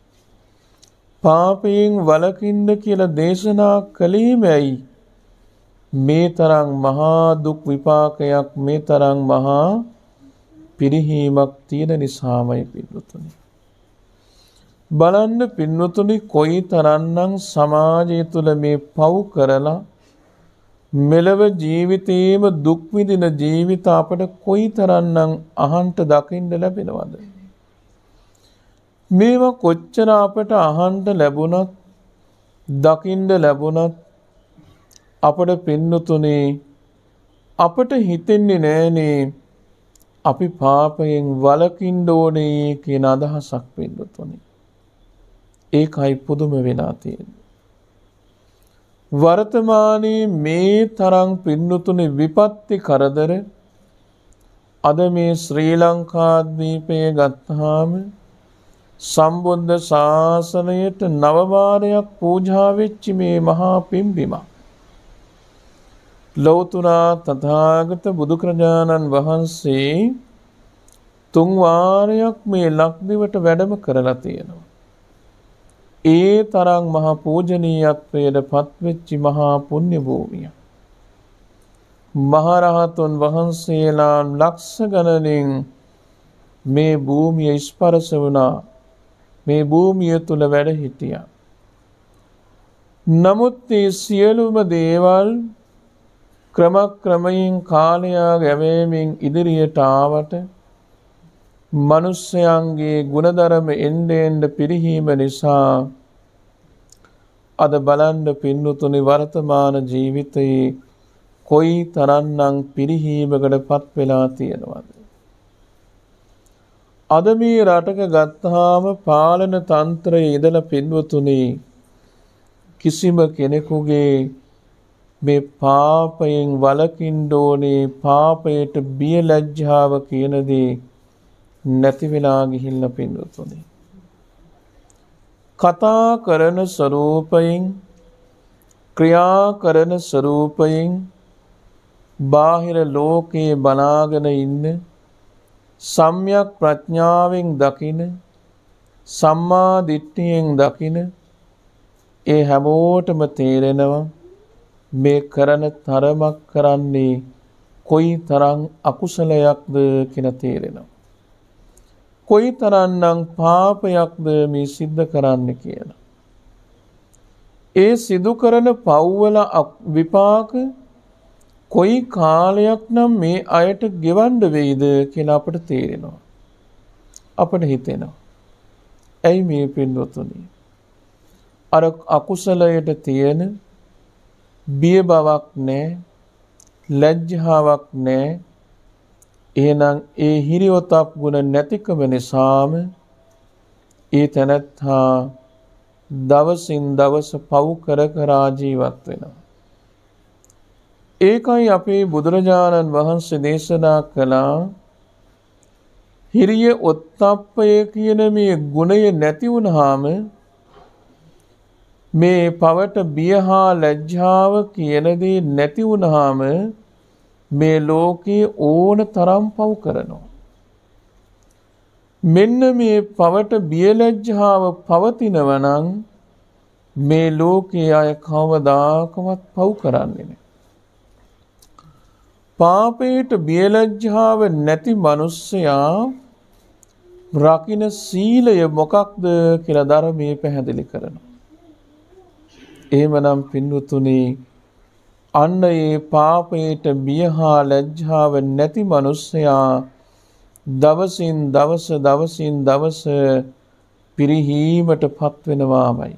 පාපයෙන් වළකින්න කියලා දේශනා කළේමයි මේ තරම් මහා දුක් විපාකයක් මේ තරම් මහා පිරිහීමක් තියෙන නිසාමයි පින්වතුනි. බලන්න පින්වතුනි කොයි තරම්නම් සමාජය තුළ මේ පව් කරලා මෙලව ජීවිතේම දුක් විඳින ජීවිත අපට කොයි තරම්නම් අහන්ට දකින්න ලැබෙනවද? මේවා කොච්චර අපට අහන්ට ලැබුණත් දකින්න ලැබුණත් අපට පින්නතුනි අපට හිතෙන්නේ නෑනේ අපි පාපයෙන් වළකින්න ඕනේ කියන අදහසක් පින්නතුනි. ඒකයි පුදුම වෙලා තියෙන්නේ. වර්තමානයේ මේ තරම් පින්නතුනි විපත්ති කරදර අද මේ ශ්‍රී ලංකා දීපයේ ගත්තාම සම්බුද්ධ ශාසනයට නව වාරයක් පූජා වෙච්ච මේ මහා පින්බිම ලෞතුරා තථාගත බුදුරජාණන් වහන්සේ තුන් වාරයක් මේ ලක්දිවට වැඩම කරලා තියෙනවා. ඒ තරම් මහා පූජනීයත්වයට පත්වෙච්ච මහා පුණ්‍ය භූමිය. මහරහතුන් වහන්සේලා ලක්ෂ ගණනින් මේ භූමිය ස්පර්ශ වුණා. මේ භූමිය තුල වැඩ හිටියා. නමුත් මේ සියලුම දේවල් ක්‍රමක්‍රමයෙන් කාලය ගෙවෙමින් ඉදිරියට ආවට මිනිස්යන්ගේ ගුණධර්ම එන්නේ එන්න පිරිහීම නිසා අද බලන්න පින්නතුනි වර්තමාන ජීවිතයේ කොයි තරම්නම් පිරිහීමකටපත් වෙලා තියෙනවද? අද මේ රටක ගත්තාම පාලන තන්ත්‍රයේ ඉඳලා පින්වතුනි කිසිම කෙනෙකුගේ මේ පාපයෙන් වළකින්න ඕනේ, පාපයට බිය ලැජ්ජාව කියන දේ නැති වෙලා ගිහිල්ලා පින්වතුනි. කතා කරන ස්වરૂපයෙන්, ක්‍රියා කරන ස්වરૂපයෙන් බාහිර ලෝකේ බලාගෙන ඉන්න, සම්‍යක් ප්‍රඥාවෙන් දකින, සම්මා දිට්ඨියෙන් දකින ඒ හැමෝටම තේරෙනවා මේ කරන තරමක් කරන්නේ කොයි තරම් අකුසලයක්ද කියලා තේරෙනවා. කොයි තරම්නම් පාපයක්ද මේ සිද්ධ කරන්නේ කියලා. ඒ සිදු කරන පව්වල විපාක කොයි කාලයක් නම් මේ අයට ගෙවන්න වෙයිද කියලා අපට තේරෙනවා. අපට හිතෙනවා. ඇයි මේ පින්වතුනි? අර අකුසලයට තියෙන බිය බවක් නැහැ, ලැජ්ජාවක් නැහැ. එහෙනම් ඒ හිරියොතප් ගුණ නැතිකම නිසාම ඒ තැනැත්තා දවසින් දවස පව් කර කර ජීවත් වෙනවා. ඒකයි අපේ බුදුරජාණන් වහන්සේ දේශනා කළා හිරිය ඔත්තප්පය කියන මේ ගුණය නැති වුනහම මේ පවට බිය හා ලැජ්ජාව කියන දේ නැති වුනහම මේ ලෝකේ ඕන තරම් පව් කරනවා. මෙන්න මේ පවට බිය ලැජ්ජාව පවතිනවා නම් මේ ලෝකයේ අය කවදාකවත් පව් කරන්නේ නැහැ. පාපයට බිය ලැජ්ජාව නැති මිනිස්සයා රකින්න සීලය මොකක්ද කියලා ධර්මයේ පැහැදිලි කරනවා. එහෙමනම් පින්වතුනි අන්න ඒ පාපයට බිය හා ලැජ්ජාව නැති මිනිස්සයා දවසින් දවස දවසින් දවස පිරිහීමට පත් වෙනවාමයි.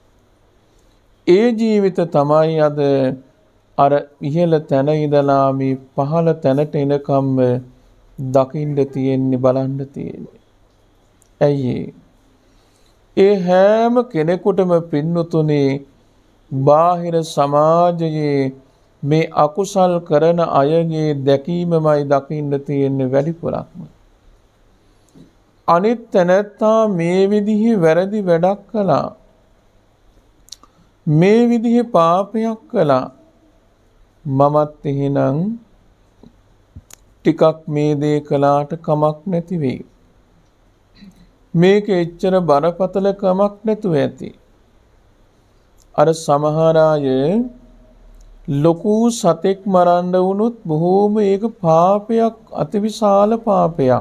ඒ ජීවිත තමයි අද අර ඉහළ තැන ඉඳලා මේ පහළ තැනට එනකම් දකින්න තියෙන්නේ, බලන්න තියෙන්නේ. ඇයි ඒ හැම කෙනෙකුටම පින්නතුනේ බාහිර සමාජයේ මේ අකුසල් කරන අයගේ දැකීමමයි දකින්න තියෙන්නේ වැඩිපුරක්ම. අනිත් තැනැත්තා මේ විදිහේ වැරදි වැඩක් කළා, මේ විදිහේ පාපයක් කළා, මමත් එහෙනම් ටිකක් මේ දේ කළාට කමක් නැති වෙයි. මේක එච්චර බරපතල කමක් නැතුව ඇති. අර සමහර අය ලොකු සතෙක් මරන්න වුණොත් බොහෝම ඒක පාපයක්, අතිවිශාල පාපයක්.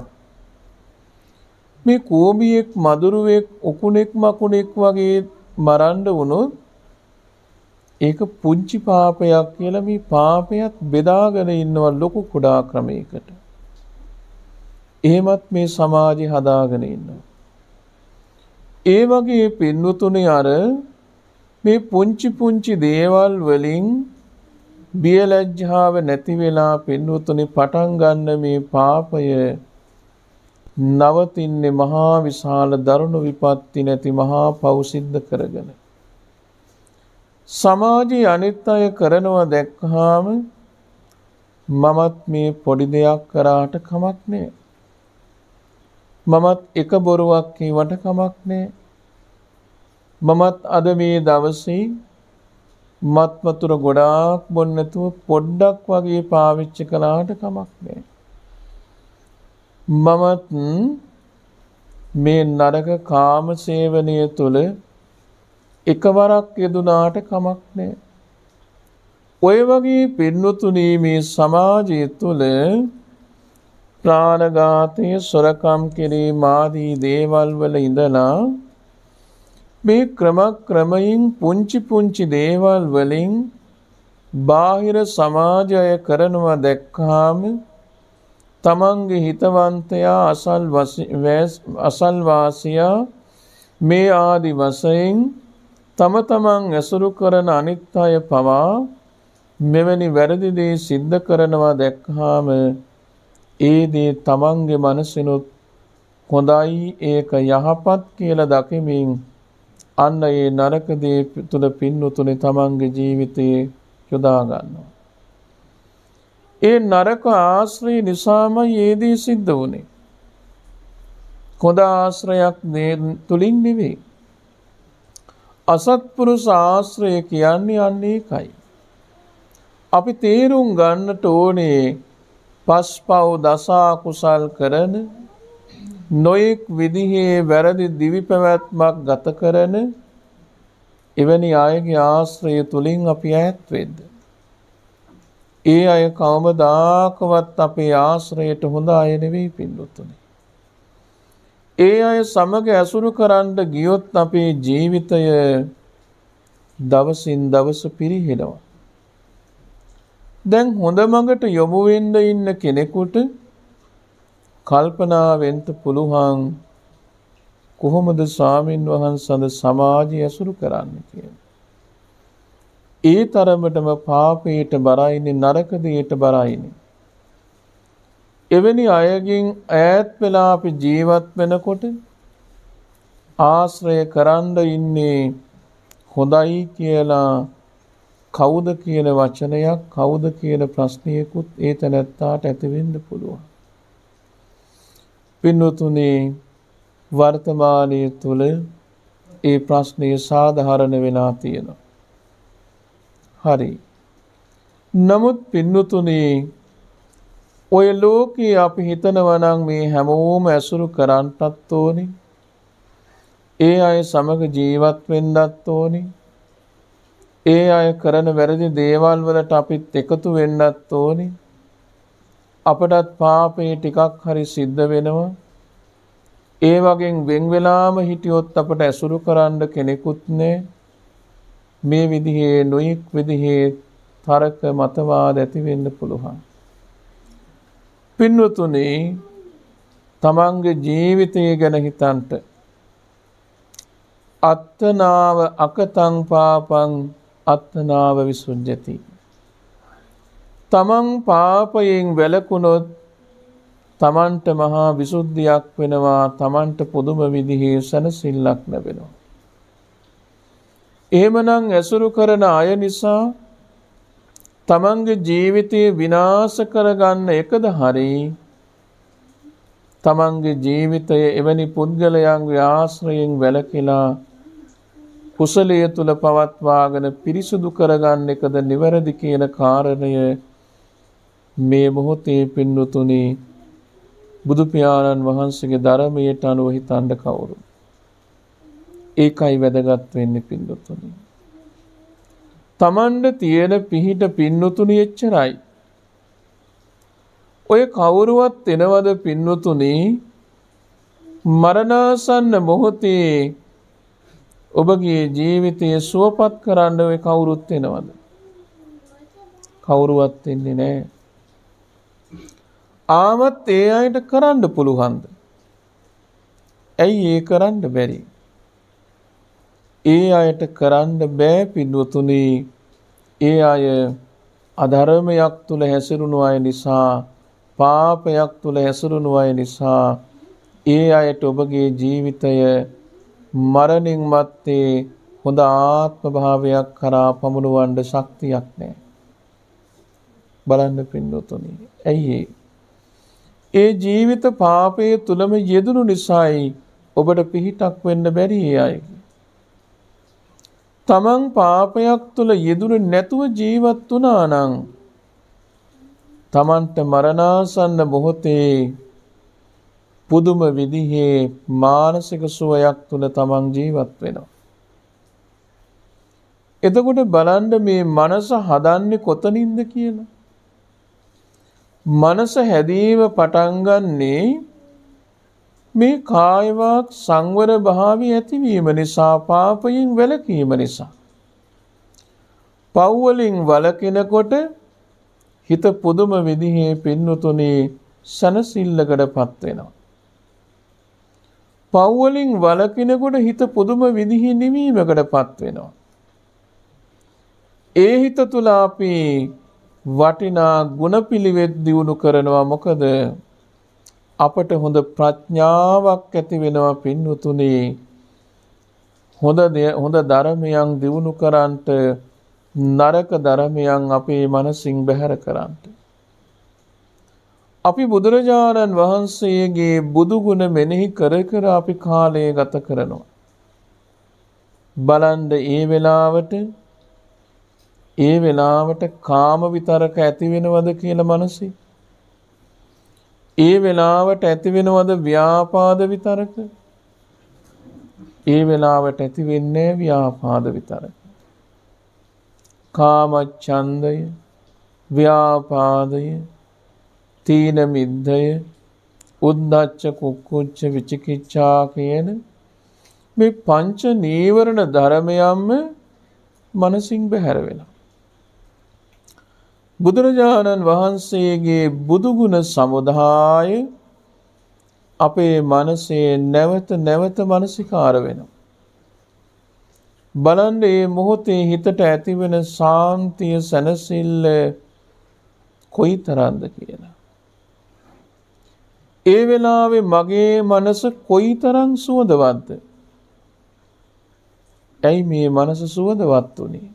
මේ කෝඹියෙක්, මදුරුවෙක්, උකුණෙක්, මකුණෙක් වගේ මරන්න වුණොත් ඒක පුංචි පාපයක් කියලා මේ පාපයත් බෙදාගෙන ඉන්නවා ලොකු කුඩා ක්‍රමයකට. එහෙමත් මේ සමාජය හදාගෙන ඉන්නවා. ඒ වගේ පින්වතුනි අර මේ පුංචි පුංචි දේවල් වලින් බිය ලැජ්ජාව නැති වෙලා පින්වතුනි පටන් ගන්න මේ පාපය නවතින්නේ මහා විශාල දරුණු විපත්ති නැති මහා පව් සිද්ධ කරගෙන. සමාජයේ අනිත් අය කරනවා දැක්කහම මමත් මේ පොඩි දෙයක් කරාට කමක් නෑ, මමත් එක බොරුවක් කීවට කමක් නෑ, මමත් අද මේ දවසේ මත් වතුර ගොඩාක් බොන්න නැතුව පොඩ්ඩක් වගේ පාවිච්චි කළාට කමක් නෑ, මමත් මේ නරක කාම සේවනය තුළ එකවරක් යෙදුනාට කමක් නෑ. ඔය වගේ පින්නතුනි මේ සමාජය තුළ ප්‍රාණඝාතය, සොරකම් කිරීම ආදී දේවල් වල ඉඳලා මේ ක්‍රමක්‍රමයෙන් පුංචි පුංචි දේවල් වලින් බාහිර සමාජය කරනවා දැක්කාම තමන්ගේ හිතවන්තයා අසල්වාසියා මේ ආදි වශයෙන් තම තමන් ඇසුරු කරන අනිත් අය පවා මෙවැනි වැරදි දේ සිද්ධ කරනවා දැක්කාම ඒ දේ තමන්ගේ මනසිනුත් හොඳයි ඒක යහපත් කියලා දකිමින් අන්න ඒ නරක දේ තුල පින්නතුනේ තමන්ගේ ජීවිතයේ යොදා ගන්නවා. ඒ නරක ආශ්‍රය නිසාමයි ඒ දේ සිද්ධ වුනේ. හොඳ ආශ්‍රයක් තුලින් නෙවෙයි. අසත්පුරුෂ ආශ්‍රය කියන්නේ අන්නේ ඒකයි. අපි තේරුම් ගන්නට ඕනේ පස්පව් දස කුසල් කරන නොයෙක් විදිහේ වැරදි දිවි පැවැත්මක් ගත කරන එවැනි අයගේ ආශ්‍රය තුලින් අපි ඈත් වෙද්ද ඒ අය කවමදාකවත් අපේ ආශ්‍රයයට හොඳ අය නෙවෙයි පින්නතුනි. ඒ අය සමග ඇසුරු කරන්න ගියොත් අපේ ජීවිතය දවසින් දවස පිරිහෙනවා. දැන් හොඳ මඟට යොමු වෙන්න ඉන්න කෙනෙකුට කල්පනා වෙන්න පුළුවන් කොහොමද ස්වාමින් වහන්සේද සමාජය ඇසුරු කරන්නේ කියලා. ඒ තරමටම පාපයට බරයිනේ, නරක දෙයට බරයිනේ. එවැනි අයගෙන් ඈත් වෙලා අපි ජීවත් වෙනකොට ආශ්‍රය කරන්න ඉන්නේ හොඳයි කියලා කවුද කියන වචනයක්, කවුද කියන ප්‍රශ්නයකුත් ඒ තැනැත්තාට ඇති වෙන්න පුළුවන්. පින්නතුනේ වර්තමානයේ තුල ඒ ප්‍රශ්නය සාධාරණ වෙලා තියෙනවා. හරි. නමුත් පින්නතුනේ ඔය ලෝකේ අපි හිතනවා නම් මේ හැමෝම ඇසුරු කරන්නත් ඕනේ. ඒ අය සමග ජීවත් වෙන්නත් ඕනේ. ඒ අය කරන වැරදි දේවල් වලට අපිත් එකතු වෙන්නත් ඕනේ. අපටත් පාපේ ටිකක් හරි සිද්ධ වෙනවා. ඒ වගේ වෙන් වෙලාම හිටියොත් අපට ඇසුරු කරන්න කෙනෙකුත් නැහැ. මේ විදිහේ නොයෙක් විදිහේ තරක මතවාද ඇති වෙන්න පුළුවන්. පින්වතුනි, තමන්ගේ ජීවිතය ගැන හිතන්ට අත්තනාව අකතං පාපං අත්තනාව විසුද්ධති. තමන් පාපයෙන් වැළකුණොත් තමන්ට මහා විසුද්ධියක් වෙනවා. තමන්ට පුදුම විදිහේ සැනසෙල්ලක් ලැබෙනවා. එහෙමනම් ඇසුරු කරන අය නිසා තමන්ගේ ජීවිතය විනාශ කරගන්න එකද හරි තමන්ගේ ජීවිතය එවැනි පුද්ගලයන්ගේ ආශ්‍රයෙන් වැළකීලා කුසලයේ තුල පවත්වාගෙන පිරිසුදු කරගන්න එකද නිවැරදි කියන කාරණය මේ මොහොතේ පින්නතුනි බුදු පියාණන් වහන්සේගේ ධර්මයට අනුව හිතන්න කවුරු. ඒකයි වැදගත් වෙන්නේ පින්නතුනි. තමන්ට තියෙන පිහිට පින්නතුනි එච්චරයි. ඔය කවුරුවත් එනවද පින්නතුනි මරණාසන්න මොහොතේ ඔබගේ ජීවිතය සුවපත් කරන්න ඔය කවුරුත් එනවද? කවුරුවත් එන්නේ නැහැ. ආවත් ඒ අයට කරන්න පුළුවන්ද? ඇයි ඒ කරන්න බැරි? ඒ අයට කරන්න බෑ පින්වතුනි. ඒ අය අධර්මයක් තුල හැසිරුණු අය නිසා, පාපයක් තුල හැසිරුණු අය නිසා ඒ අයට ඔබගේ ජීවිතය මරණින් මත්තේ හොඳ ආත්ම භාවයක් කරා පමුණවන්න ශක්තියක් නැහැ. බලන්න පින්වතුනි. ඇයි ඒ ජීවිත පාපයේ තුලම යෙදුණු නිසායි ඔබට පිහිටක් වෙන්න බැරි ඒ අයගේ. තමන් පාපයක් තුල යෙදුනේ නැතුව ජීවත් වුණා නම් තමන්ට මරණාසන්න මොහොතේ පුදුම විදිහේ මානසික සුවයක් තුල තමන් ජීවත් වෙනවා. එතකොට බලන්න මේ මනස හදන්නේ කොතනින්ද කියලා. මනස හැදීම පටන් ගන්නේ මේ කාය වාක් සංවර භාවය ඇතිවීම නිසා, පාපයෙන් වැළකීම නිසා. පව් වලින් වළකිනකොට හිත පුදුම විදිහේ පින්නතුනේ සනසිල්ලකටපත් වෙනවා. පව් වලින් වළකිනකොට හිත පුදුම විදිහේ නිවීමකටපත් වෙනවා. ඒ හිත තුල අපි වටිනා ගුණපිළිවෙත් දියුණු කරනවා. මොකද අපට හොඳ ප්‍රඥාවක් ඇති වෙනවා පින්වතුනි. හොඳ හොඳ ධර්මයන් දියුණු කරන්ට, නරක ධර්මයන් අපේ මනසින් බැහැර කරන්ට. අපි බුදුරජාණන් වහන්සේගේ බුදු ගුණ මෙනෙහි කර කර අපි කාලය ගත කරනවා. බලන්න ඒ වෙලාවට ඒ වෙලාවට කාම විතරක ඇති වෙනවද කියලා මනසේ? ඒ වෙලාවට ඇති වෙනවද ව්‍යාපාද විතරක? ඒ වෙලාවට ඇති වෙන්නේ ව්‍යාපාද විතරක. කාම ඡන්දය, ව්‍යාපාදය, තීන මිද්ධය, උද්ධච්ච කුක්කුච්ච විචිකිච්ඡා කියන මේ පංච නීවරණ ධර්මයන්ම මනසින් බැහැර වෙනවා. බුදුරජාණන් වහන්සේගේ බුදු ගුණ සමුදාය අපේ මනසේ නැවත නැවත මනසිකාර වෙනවා. බලන්න මේ මොහොතේ හිතට ඇතිවෙන සාන්තිය, සැනසෙල්ල කොයිතරම්ද කියලා. ඒ වෙලාවේ මගේ මනස කොයිතරම් සුවඳවත්ද? ඇයි මේ මනස සුවඳවත් උනේ?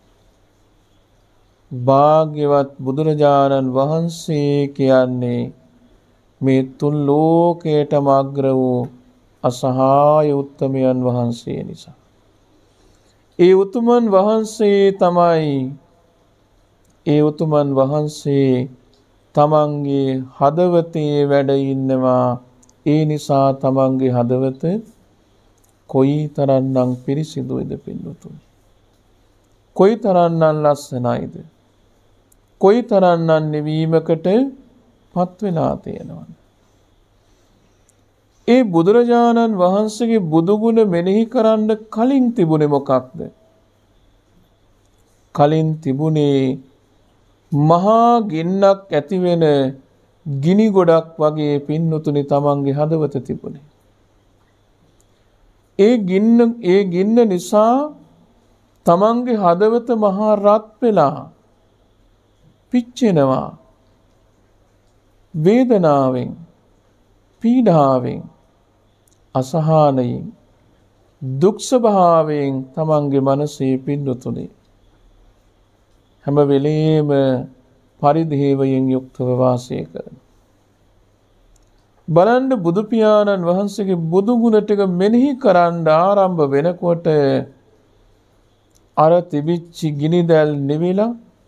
භාග්‍යවත් බුදුරජාණන් වහන්සේ කියන්නේ මේ තුන් ලෝකයටම අග්‍ර වූ අසහාය උත්තමයන් වහන්සේ නිසා. ඒ උතුමන් වහන්සේ තමයි ඒ උතුමන් වහන්සේ තමන්ගේ හදවතේ වැඩ ඉන්නවා. ඒ නිසා තමන්ගේ හදවත කොයිතරම්නම් පිරිසිදුයිද පින්වතුනි? කොයිතරම්නම් ලස්සනයිද? කොයිතරම්නම් නිවීමකට පත් වෙලා තියෙනවද? ඒ බුදුරජාණන් වහන්සේගේ බුදු ගුණ මෙනෙහි කරන්න කලින් තිබුණේ මොකක්ද? කලින් තිබුණේ මහා ගින්නක් ඇති වෙන ගිනි ගොඩක් වගේ පින්වතුනි තමන්ගේ හදවත තිබුණේ. ඒ ගින්න ඒ ගින්න නිසා තමන්ගේ හදවත මහා රත් වෙලා පිච්චෙනවා. වේදනාවෙන්, පීඩාවෙන්, අසහනයෙන්, දුක් ස්වභාවයෙන් තමන්ගේ මනසේ පින්නතුනේ හැම වෙලේම පරිදේවයෙන් යුක්තව වාසය කරන. බලන්න බුදු පියාණන් වහන්සේගේ බුදු ගුණ ටික මෙනෙහි කරන්න ආරම්භ වෙනකොට අර තිබිච්ච ගිනිදැල් නිවිලා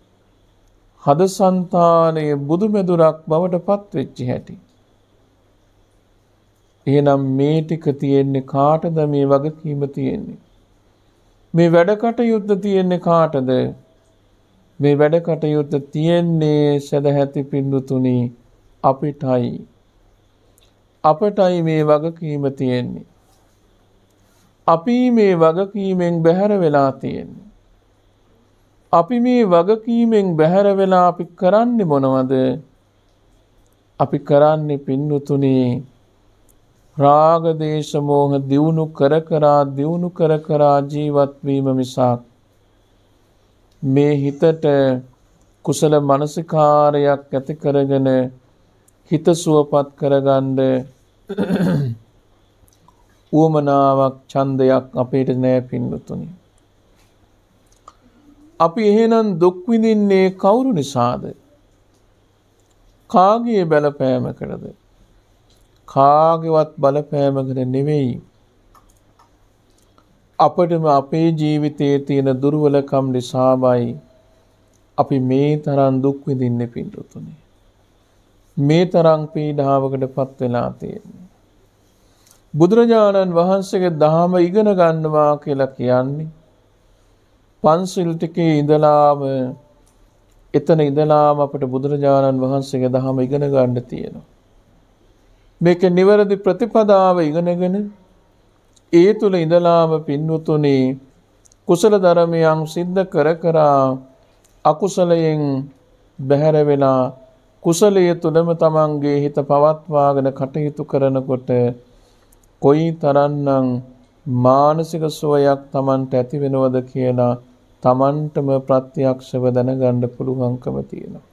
හදසන්තානයේ බුදු මෙදුරක් බවට පත් වෙච්ච හැටි. එහෙනම් මේ ටික තියෙන්නේ කාටද? මේ වගකීම තියෙන්නේ, මේ වැඩ කටයුත්ත තියෙන්නේ කාටද? මේ වැඩ කටයුත්ත තියෙන්නේ සදැහැති පින්නතුනි අපිටයි. අපටයි මේ වගකීම තියෙන්නේ. අපි මේ වගකීමෙන් බැහැර වෙලා තියෙන්නේ. අපි මේ වගකීමෙන් බැහැර වෙලා අපි කරන්නේ මොනවද? අපි කරන්නේ පින්නතුනි රාග දේශ මොහ දියුණු කර කර දියුණු කර කර ජීවත් වීම මිසක් මේ හිතට කුසල මානසිකාරයක් ඇති කරගෙන හිත සුවපත් කරගන්න උවමනාවක් ඡන්දයක් අපේට නෑ පින්නතුනි. අපි එහෙනම් දුක් විඳින්නේ කවුරු නිසාද? කාගේ බලපෑමකටද? කාගේවත් බලපෑමකට නෙවෙයි. අපිටම අපේ ජීවිතයේ තියෙන දුර්වලකම් නිසාමයි අපි මේ තරම් දුක් විඳින්නේ පින්නතුනි. මේ තරම් පීඩාවකටපත් වෙලා තියෙන්නේ. බුදුරජාණන් වහන්සේගේ දහම ඉගෙන ගන්නවා කියලා කියන්නේ පන්සිල් ටිකේ ඉඳලාම එතන ඉඳලාම අපිට බුදුරජාණන් වහන්සේගේ දහම ඉගෙන ගන්න තියෙනවා. මේක නිවැරදි ප්‍රතිපදාව ඉගෙනගෙන ඒ තුල ඉඳලාම පින්වතුනි කුසල ධර්මයන් සිද්ධ කර කර අකුසලයෙන් බැහැර වෙලා කුසලයේ තුලම තමන්ගේ හිත පවත්වාගෙන කටයුතු කරනකොට කොයි තරම්නම් මානසික සුවයක් තමන්ට ඇති වෙනවද කියලා තමන්ටම ප්‍රත්‍යක්ෂව දැනගන්න පුළුවන්කම තියෙනවා.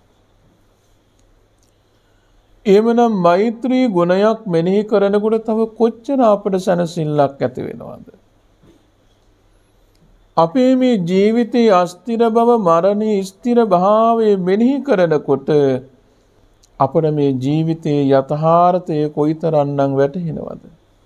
එමනම් මෛත්‍රී ගුණයක් මෙනෙහි කරනකොට තව කොච්චර අපට සැනසෙල්ලක් ඇති වෙනවද? අපේ මේ ජීවිතයේ අස්තිර බව මරණයේ ස්ථිර භාවයේ මෙනෙහි කරනකොට අපේ මේ ජීවිතයේ යථාර්ථය කොයිතරම්නම් වැටහෙනවද?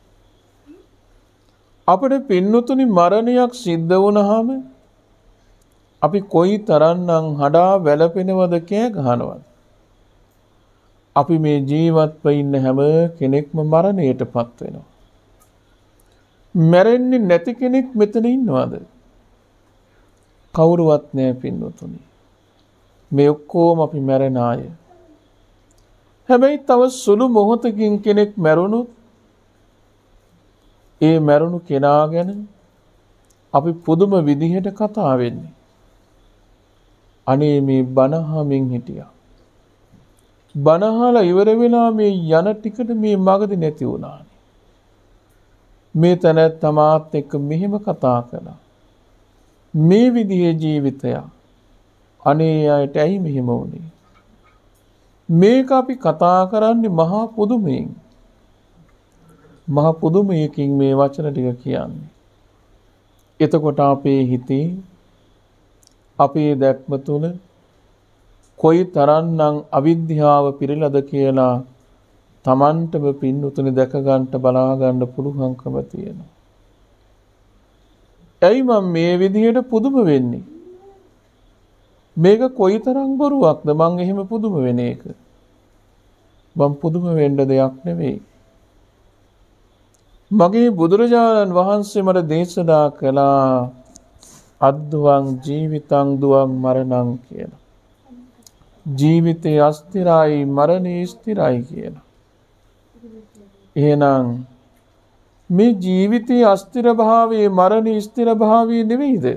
අපේ පින්නතුනි මරණයක් සිද්ධ වුණාම අපි කොයිතරම්නම් හඩා වැළපෙනවද කෑ ගහනවද? අපි මේ ජීවත්ව ඉන්න හැම කෙනෙක්ම මරණයටපත් වෙනවා. මැරෙන්නේ නැති කෙනෙක් මෙතන ඉන්නවද? කවුරුවත් නැහැ පින්නතුනි. මේ ඔක්කොම අපි මැරෙන අය. හැබැයි තව සුළු මොහොතකින් කෙනෙක් මැරුණොත් ඒ මැරුණු කෙනා ගැන අපි පුදුම විදිහට කතා වෙන්නේ. අනේ මේ බණහමින් හිටියා. බණහලා ඉවර වෙලා මේ යන ටිකට මේ මගදී නැති වුණානේ. මේ තැනැත්තා මාත් එක්ක මෙහෙම කතා කළා. මේ විදිහේ ජීවිතය අනේ අයට ඇයි මෙහෙම වුනේ? මේක අපි කතා කරන්නේ මහා පුදුමයෙන්. මහා පුදුමයකින් මේ වචන ටික කියන්නේ. එතකොට අපේ හිතේ අපේ දැක්ම තුල කොයි තරම්නම් අවිද්‍යාව පිරෙලද කියලා Tamanටම පින්නතුනේ දැක ගන්නට බලා ගන්න පුළුවන්කම තියෙනවා. ඇයි මම මේ විදිහට පුදුම වෙන්නේ? මේක කොයිතරම් බොරුවක්ද මං එහෙම පුදුම වෙන එක? මං පුදුම වෙන්න දෙයක් නෙවෙයි. මගේ බුදුරජාණන් වහන්සේ මට දේශනා කළා අද්දුවං ජීවිතං දුවං මරණං කියලා. ජීවිතේ අස්තිරයි මරණේ ස්ථිරයි කියලා. එහෙනම් මේ ජීවිතයේ අස්තිර භාවයේ මරණේ ස්ථිර භාවයේ නෙවෙයිද?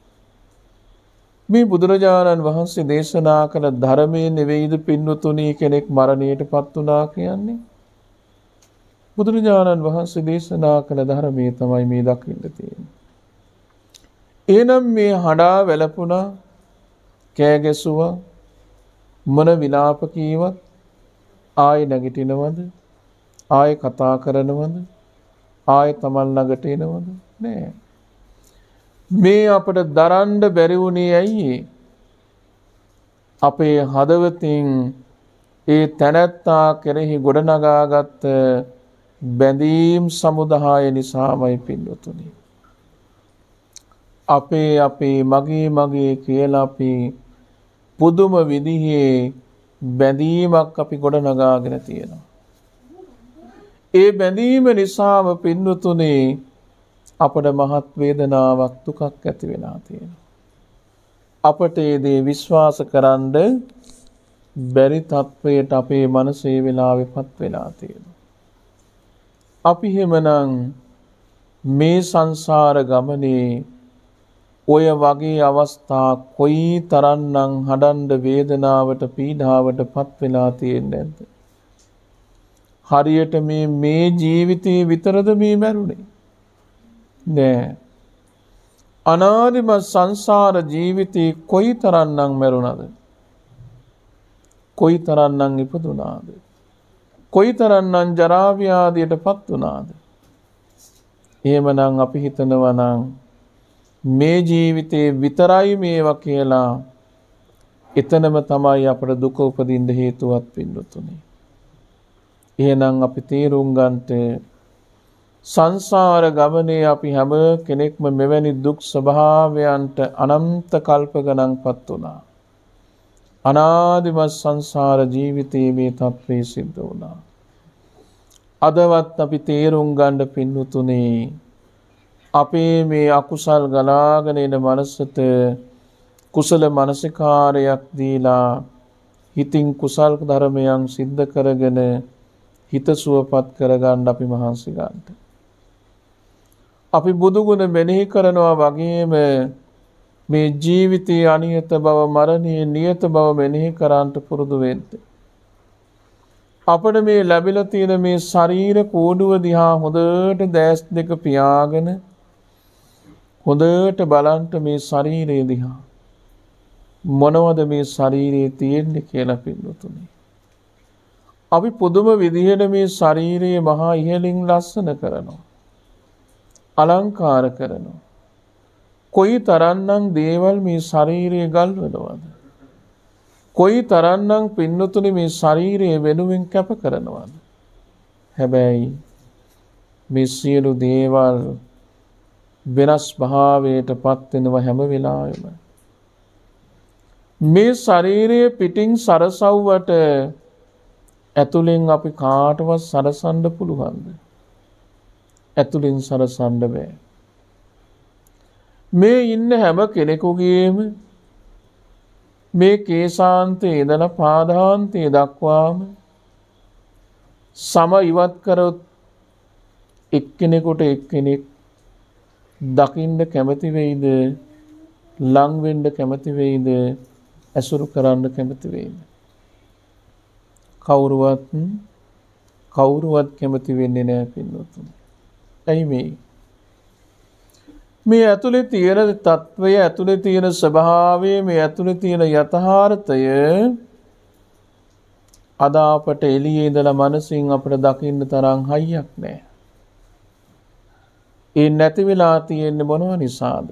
මේ බුදුරජාණන් වහන්සේ දේශනා කළ ධර්මයේ නෙවෙයිද පින්වතුනි කෙනෙක් මරණයටපත් වුණා කියන්නේ? බුදුරජාණන් වහන්සේ දේශනා කළ ධර්මයේ තමයි මේ දකින්න තියෙන්නේ. එනම් මේ හඬා වැළපුණා, කෑ ගැසුවා, මොන විලාප කීවත් ආයෙ නැගිටිනවද? ආයෙ කතා කරනවද? ආයෙ තමන් ළඟට එනවද? නෑ. මේ අපට දරන්න බැරි වුණේ ඇයි? අපේ හදවතින් ඒ තැනැත්තා කෙරෙහි ගොඩනගාගත් බැඳීම් සමුදාය නිසාමයි පින්වතුනි. අපේ අපේ මගේ මගේ කියලා අපි පුදුම විදිහේ බැඳීමක් අපි ගොඩනගාගෙන තියෙනවා. ඒ බැඳීම නිසාම පින්වතුනි අපට මහත් වේදනාවක් දුකක් ඇති වෙලා තියෙනවා. අපට ඒ දේ විශ්වාස කරන්න බැරි තත්වයට අපේ මනසේ වෙලාවෙපත් වෙලා තියෙනවා. අපි හැමනම් මේ සංසාර ගමනේ ඔය වගේ අවස්ථා කොයි තරම්නම් හඬන්න වේදනාවට පීඩාවට පත් වෙලා තියෙන්නේ නැද්ද? හරියට මේ මේ ජීවිතේ විතරද මේ මැරුණේ? නෑ. අනාදිමත් සංසාර ජීවිතේ කොයි තරම්නම් මැරුණාද? කොයි තරම්නම් ඉපදුනාද? කොයි තරම්නම් ජරා ව්‍යාධියටපත් වුණාද? එහෙමනම් අපි හිතනවා නම් මේ ජීවිතේ විතරයි මේවා කියලා එතනම තමයි අපට දුක උපදින්න හේතුවක් වෙන්නේ. එහෙනම් අපි තේරුම් ගන්නට සංසාර ගමනේ අපි හැම කෙනෙක්ම මෙවැනි දුක් ස්වභාවයන්ට අනන්ත කල්ප ගණන්පත් වුණා. අනාදිමත් සංසාර ජීවිතයේ මේ තත්ත්වය සිද්ධ වුණා. අදවත් අපි තේරුම් ගන්න පින්වතුනි අපේ මේ අකුසල් ගලාගෙන එන මනසට කුසල මානසිකාරයක් දීලා හිතින් කුසල් ධර්මයන් සිද්ධ කරගෙන හිත සුවපත් කරගන්න අපි මහන්සි ගන්න. අපි බුදු ගුණ මෙනෙහි කරනවා වගේම මේ ජීවිතයේ අනියත බව මරණයේ නියත බව මෙනෙහි කරන්ට පුරුදු වෙන්න. අපිට මේ ලැබිලා තියෙන මේ ශරීර කෝඩුව දිහා හොඳට දැස් දෙක පියාගෙන හොඳට බලන්න මේ ශරීරය දිහා මොනවද මේ ශරීරයේ තියෙන්නේ කියලා පිළිතුරු. අපි පුදුම විදිහට මේ ශරීරයේ මහා ඉහළින් ලස්සන කරනවා. අලංකාර කරනවා. කොයි තරම්නම් දේවල් මේ ශරීරයේ ගල්වනවද? කොයි තරම්නම් පින්නතුනි මේ ශරීරයේ වෙනුවෙන් කැප කරනවද? හැබැයි මේ සියලු දේවල් වෙනස් භාවයට පත් වෙනව හැම වෙලාවෙම. මේ ශරීරයේ පිටින් සරසව්වට ඇතුලෙන් අපි කාටවත් සරසන්න පුළුවන්ද? ඇතුලෙන් සරසන්න බෑ. මේ ඉන්න හැම කෙනෙකුගේම මේ කේශාන්තයේ ඉඳලා පාදාන්තයේ දක්වාම සම ඉවත් කරොත් එක්කෙනෙකුට එක්කෙනෙක් දකින්න කැමති වෙයිද? ලං වෙන්න කැමති වෙයිද? ඇසුරු කරන්න කැමති වෙයිද? කවුරුවත් කවුරුවත් කැමති වෙන්නේ නැහැ පින්නතුනි. ඇයි මේ? මේ ඇතුලේ තියෙන తත්වය, ඇතුලේ තියෙන ස්වභාවය, මේ ඇතුලේ තියෙන යථාර්ථය අද අපට එළියේ ඉඳලා මනසින් අපිට දකින්න තරම් හයියක් නැහැ. ඒ නැති වෙලා තියෙන්නේ මොනව නිසාද?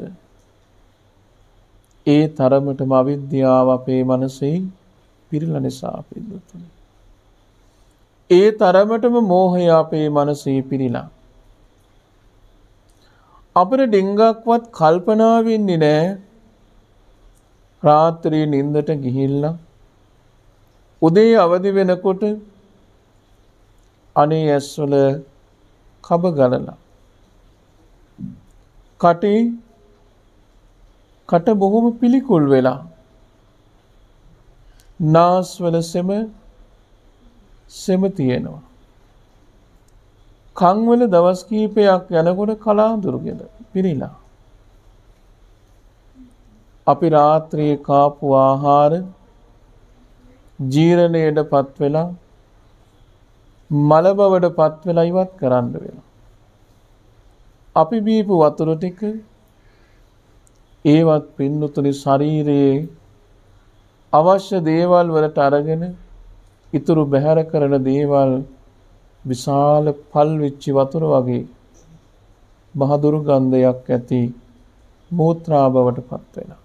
ඒ තරමටම අවිද්‍යාව අපේ මනසේ පිරීලා නිසා පිළිතුරු. ඒ තරමටම මෝහය අපේ මනසේ පිරීලා. අපේ ඩිංගක්වත් කල්පනා වෙන්නේ නැහැ. රාත්‍රියේ නිින්දට ගිහිල්ලා උදේ අවදි වෙනකොට අනේ ඇස්වල කබ ගලලා කටේ කට බොහොම පිළිකුල් වෙලා නාස්වල සෙම සෙම තියෙනවා. කන් වල දවස් කීපයක් යනකොට කලාඳුරුගෙන පිරීලා. අපි රාත්‍රියේ කාපු ආහාර ජීර්ණයටපත් වෙලා මල බවටපත් වෙලා ඉවත් කරන්න වෙනවා. අපි බීපු වතුර ටික ඒවත් පින්නතුනි ශරීරයේ අවශ්‍ය දේවල් වලට අරගෙන ඉතුරු බැහැර කරන දේවල් විශාල පල් වෙච්ච වතුර වගේ මහ දුර්ගන්ධයක් ඇති මූත්‍රා බවට පත් වෙනවා.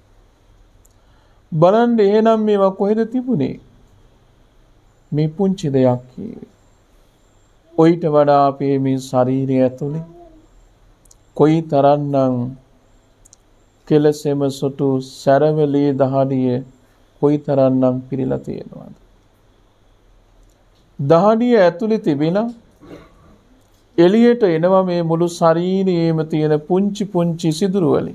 බලන්න එහෙනම් මේවා කොහෙද තිබුණේ? මේ පුංචි දෙයක් කියේ. ඔයිට වඩා අපේ මේ ශරීරය ඇතුලේ කොයි තරම්නම් කෙලසෙම සොටු සැරවලී දහඩිය කොයි තරම්නම් පිරීලා තියෙනවද? දහඩිය ඇතුලේ තිබිලා එළියට එනවා මේ මුළු ශරීරයේම තියෙන පුංචි පුංචි සිදුරු වලින්.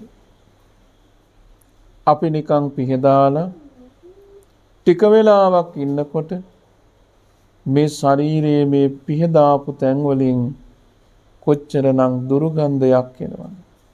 අපි නිකන් පිහදාලා ටික වෙලාවක් ඉන්නකොට මේ ශරීරයේ මේ පිහදාපු තැන් වලින් කොච්චරනම් දුර්ගන්ධයක් එනවද?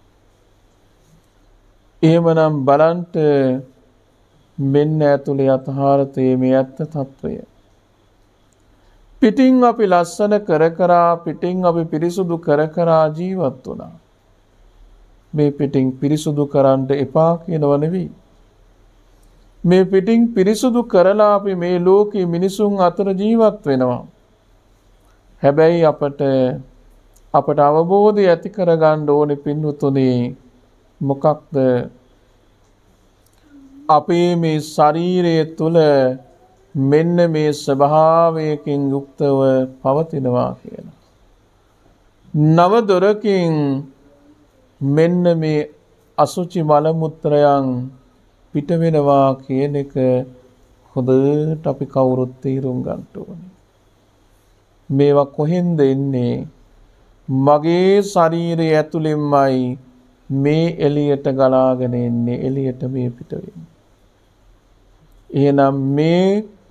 එහෙමනම් බලන්ට මෙන්න ඇතුලේ යථාර්ථයේ මේ ඇත්ත తত্ত্বය. පිටින් අපි ලස්සන කර කරා පිටින් අපි පිරිසුදු කර කරා ජීවත් වුණා. මේ පිටින් පිරිසුදු කරන්න එපා කියනව නෙවෙයි. මේ පිටින් පිරිසුදු කරලා අපි මේ ලෝකේ මිනිසුන් අතර ජීවත් වෙනවා. හැබැයි අපට අපට අවබෝධය ඇති කරගන්න ඕනේ පින්වතුනි මොකක්ද? අපේ මේ ශරීරය තුල මෙන්න මේ ස්වභාවයකින් යුක්තව පවතිනවා කියලා. නව දොරකින් මෙන්න මේ අසුචි මල මුත්‍රායන් පිට වෙනවා කියන එක හොඳට අපි කවුරුත් තේරුම් ගන්න ඕනේ. මේවා කොහෙන්ද එන්නේ? මගේ ශරීරය ඇතුළෙන්මයි මේ එළියට ගලාගෙන එන්නේ, එළියට මේ පිට වෙන්නේ. එහෙනම් මේ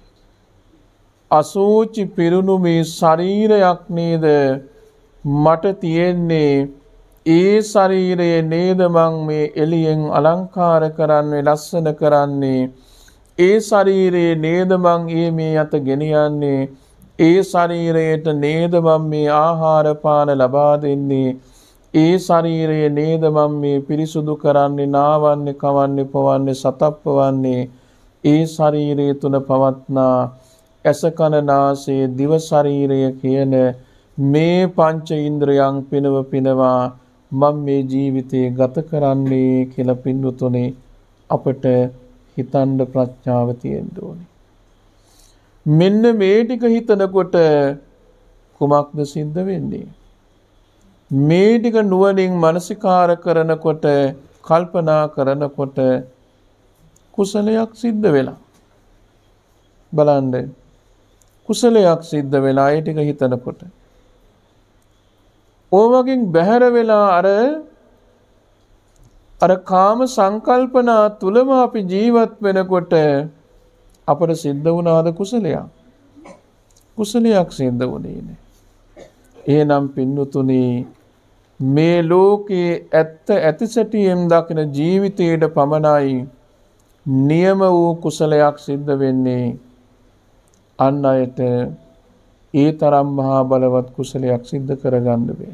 අසුචි පිරුණු මේ ශරීරයක් නේද මට තියෙන්නේ, ඒ ශරීරයේ නේද මං මේ එළියෙන් අලංකාර කරන්නේ, ලස්සන කරන්නේ, ඒ ශරීරයේ නේද මං ඒ මේ අත ගෙනියන්නේ, ඒ ශරීරයට නේද මම මේ ආහාර පාන ලබා දෙන්නේ, ඒ ශරීරයේ නේද මම මේ පිරිසුදු කරන්නේ, නාවන්නේ, කවන්නේ, පවන්නේ, සතප්පවන්නේ, ඒ ශරීරය තුන පවත්නා ඇස කන නාසය දිව ශරීරය කියන මේ පංච ඉන්ද්‍රයන් පිනව පිනවා මම මේ ජීවිතේ ගත කරන්නේ කියලා පින්වතුනි අපට හිතන්න ප්‍රඥාව තියෙන්න ඕනේ. මෙන්න මේ ටික හිතනකොට කුමක්ද සිද්ධ වෙන්නේ? මේ ටික නුවණින් මනසිකාර කරනකොට, කල්පනා කරනකොට කුසලයක් සිද්ධ වෙලා. බලන්න, කුසලයක් සිද්ධ වෙලා ඒ ටික හිතනකොට ඕවගෙන් බැහැර වෙලා අර අර කාම සංකල්පනා තුලම අපි ජීවත් වෙනකොට අපට සිද්ධ වුණාද කුසලයක්? කුසලයක් සිද්ධ වුණේ නැහැ. එහෙනම් පින්නතුනි මේ ලෝකයේ ඇත්ත ඇතිසැටියෙන් දකින ජීවිතයේ පමණයි නියම වූ කුසලයක් සිද්ධ වෙන්නේ. අන් අයට ඒ තරම් මහා බලවත් කුසලයක් සිද්ධ කරගන්න බෑ.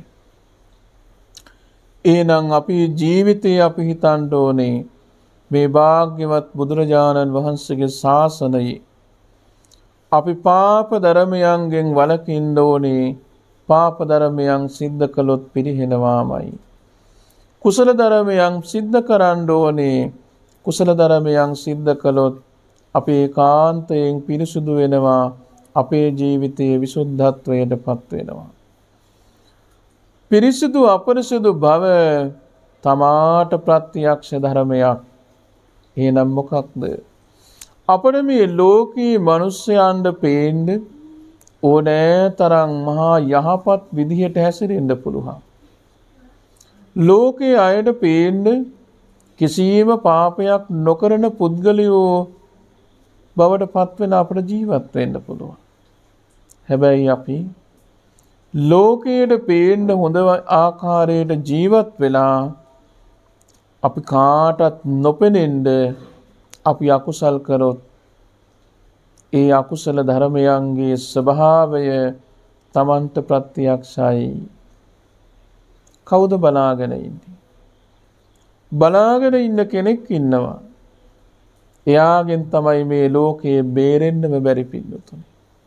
එහෙනම් අපි ජීවිතේ අපි හිතන්න ඕනේ මේ භාග්‍යවත් බුදුරජාණන් වහන්සේගේ ශාසනයේ අපි පාප ධර්මයන්ගෙන් වළකින්න ඕනේ. පාප ධර්මයන් සිද්ධ කළොත් පිරිහෙනවාමයි. කුසල ධර්මයන් සිද්ධ කරන්න ඕනේ. කුසල ධර්මයන් සිද්ධ කළොත් අපේ කාන්තයෙන් පිරිසුදු වෙනවා. අපේ ජීවිතයේ විසුද්ධත්වයට පත් වෙනවා. පිරිසුදු අපරිසුදු බව තමාට ප්‍රත්‍යක්ෂ ධර්මයක්. එහෙනම් මොකක්ද? අපේ මේ ලෝකී මිනිස්යන්ට පේන්න ඕනෑ තරම් මහා යහපත් විදිහට හැසිරෙන්න පුළුවන්. ලෝකයේ අයට පේන්න කිසියම් පාපයක් නොකරන පුද්ගලයෝ බවට පත් වෙන අපිට ජීවත් වෙන්න පුළුවන්. හැබැයි අපි ලෝකයට පේන්න හොඳ ආකාරයට ජීවත් වෙලා අපි කාටත් නොපෙනෙන්න අපි අකුසල් කරොත් ඒ අකුසල ධර්මයන්ගේ ස්වභාවය තමන්ට ප්‍රත්‍යක්ෂයි. කවුද බලාගෙන ඉන්නේ? බලාගෙන ඉන්න කෙනෙක් ඉන්නවා. එයාගෙන් තමයි මේ ලෝකයේ බේරෙන්නම බැරි පින්නතුනි.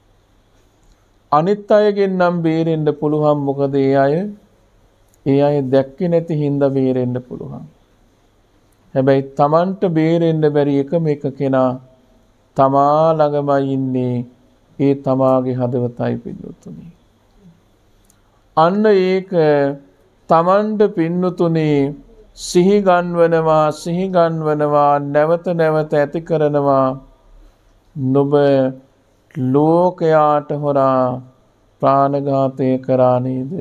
අනිත් අයගෙන් නම් බේරෙන්න පුළුවන්. මොකද ඒ අය ඒ අය දැක්කේ නැති හින්දා බේරෙන්න පුළුවන්. හැබැයි තමන්ට බේරෙන්න බැරි එකම එක කෙනා තමා ළඟමයි ඉන්නේ. ඒ තමාගේ හදවතයි පින්නතුනි. අන්න ඒක තමන්ට පින්නතුනි සිහි ගන්වනවා, සිහි ගන්වනවා, නැවත නැවත ඇති කරනවා. නුඹ ලෝකයාට හොරා ප්‍රාණඝාතය කරා නේද?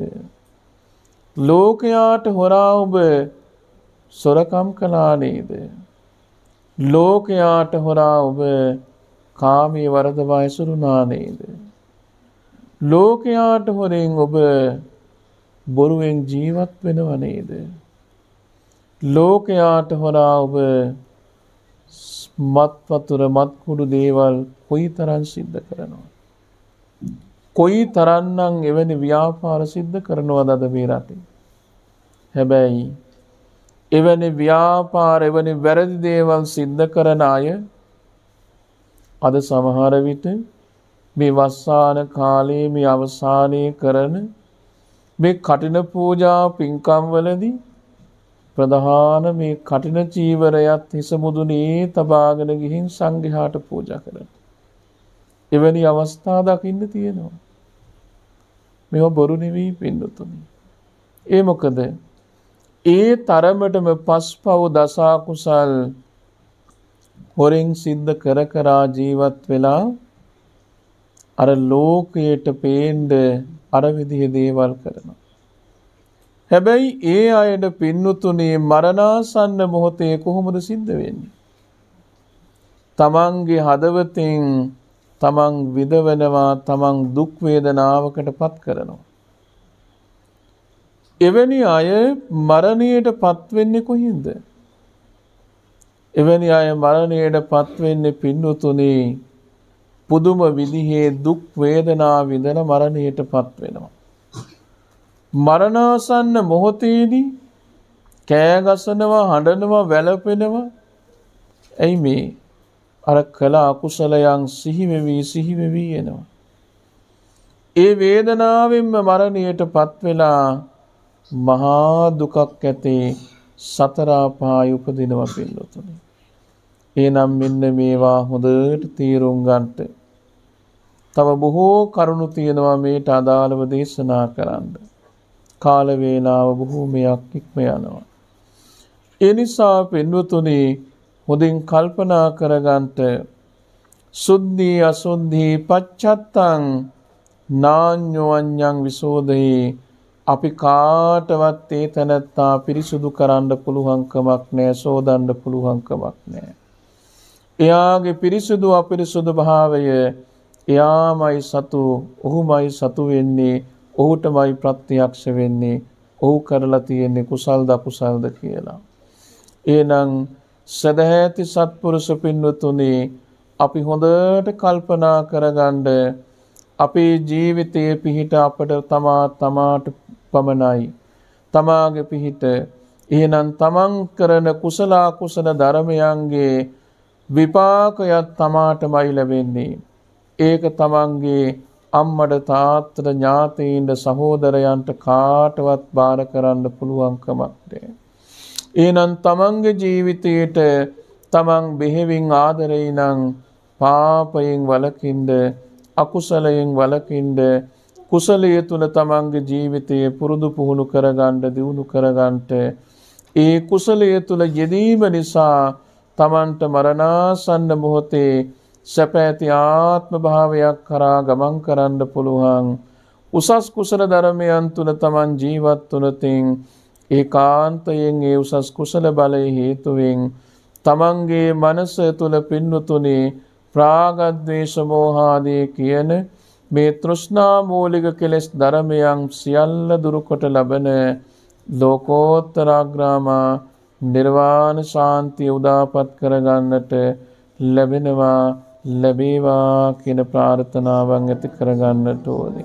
ලෝකයාට හොරා ඔබ සොරකම් කළා නේද? ලෝකයාට හොරා ඔබ කාමී වරදවා ඇසුරුනා නේද? ලෝකයාට හොරෙන් ඔබ බොරුවෙන් ජීවත් වෙනව නේද? ලෝකයාට හොරා ඔබ මත් වතුර මත් කුඩු දේවල් කොයිතරම් සිද්ධ කරනවද? කොයිතරම්නම් එවැනි ව්‍යාපාර සිද්ධ කරනවද අද මේ රටේ? හැබැයි එවැනි ව්‍යාපාර එවැනි වැරදි දේවල් සිද්ධ කරන අය අද සමහර විට මේ වස්සාන කාලයේ මේ අවසානයේ කරන මේ කටින පූජා පින්කම් වලදී ප්‍රධාන මේ කටින චීවරයත් හිස මුදුනේ තබාගෙන ගිහින් සංඝයාට පූජා කරනවා. එවැනි අවස්ථා දකින්න තියෙනවා. මේවා බොරු නෙවෙයි පින්නතුනි. ඒ මොකද ඒ තරමටම පස්පව් දසා කුසල් හොරෙන් සිද්ධ කර කරා ජීවත් වෙලා අර ලෝකයට පේන්න අර විදිහේ දේවල් කරනවා. හැබැයි ඒ අයට පින්නතුනේ මරණාසන්න මොහොතේ කොහොමද සිද්ධ වෙන්නේ? තමන්ගේ හදවතින් තමන් විඳවනවා, තමන් දුක් වේදනාවකට පත් කරනවා. එවැනි අය මරණයට පත් වෙන්නේ කොහින්ද? එවැනි අය මරණයට පත් වෙන්නේ පින්නතුනේ පුදුම විදිහේ දුක් වේදනා විඳන මරණයට පත් වෙනවා. මරණාසන්න මොහොතේදී කෑ ගසනවා, හඬනවා, වැළපෙනවා. ඇයි මේ? අර කළ අකුසලයන් සිහි වෙවි සිහි වෙවි එනවා. ඒ වේදනාවෙන්ම මරණයට පත් වෙලා මහා දුකක් ඇතේ සතර අපාය උපදිනවා පින්නතුනි. එනම් මෙන්න මේවා හොඳට තීරුම් ගන්නට. තව බොහෝ කරුණු තියෙනවා මේට අදාළව දේශනා කරන්න. කාල වේලාව බොහෝමයක් ඉක්ම යනවා. ඒ නිසා පින්නතුනි හොඳින් කල්පනා කරගන්නට සුද්ධි අසුද්ධි පච්චත්තං නාඤ්ඤෝ අඤ්ඤං විසෝධේ. අපි කාටවත් ඒ තැනත්තා පිරිසුදු කරන්න පුළුවන් කමක් නැහැ, සෝදන්න පුළුවන් කමක් නැහැ. එයාගේ පිරිසුදු අපිරිසුදු භාවය එයාමයි සතු, ඔහුමයි සතු වෙන්නේ, ඔහුටමයි ප්‍රත්‍යක්ෂ වෙන්නේ, ඔහු කරලා තියෙන්නේ කුසල්ද අකුසල්ද කියලා. එහෙනම් සදහැති සත්පුරුෂ පින්වතුනි අපි හොඳට කල්පනා කරගන්න අපේ ජීවිතයේ පිහිට අපට තමා තමාට පමණයි. තමාගේ පිහිට. එහෙනම් තමන් කරන කුසල අකුසල ධර්මයන්ගේ විපාකයක් තමාටමයි ලැබෙන්නේ. ඒක තමන්ගේ අම්මට තාත්තට ඥාතීන්ට සහෝදරයන්ට කාටවත් බාර කරන්න පුළුවන් කමක් නැහැ. එහෙනම් තමන්ගේ ජීවිතයට තමන් බෙහෙවින් ආදරේ නම් පාපයෙන් වළකින්න, අකුසලයෙන් වළකින්න, කුසලයේ තුල තමන්ගේ ජීවිතය පුරුදු පුහුණු කරගන්න, දියුණු කරගන්න. ඒ කුසලයේ තුල යෙදීම නිසා තමන්ට මරණාසන්න මොහොතේ සැප ඇති ආත්ම භාවයක් කරා ගමන් කරන්න පුළුවන්. උසස් කුසල ධර්මයන් තුල තමන් ජීවත් වුණතින් ඒකාන්තයෙන් ඒ උසස් කුසල බලයේ හේතුවෙන් තමන්ගේ මනස තුල පින්නතුනේ රාග ද්වේෂ මෝහ ආදී කියන මේ තෘෂ්ණා මූලික කෙලෙස් ධර්මයන් සියල්ල දුරු කොට ලබන ලෝකෝත්තරාග්‍රාම නිර්වාණ ශාන්තිය උදාපත් කරගන්නට ලැබෙනවා, ලැබේවා කියන ප්‍රාර්ථනාවන් ඇති කරගන්නට ඕනේ.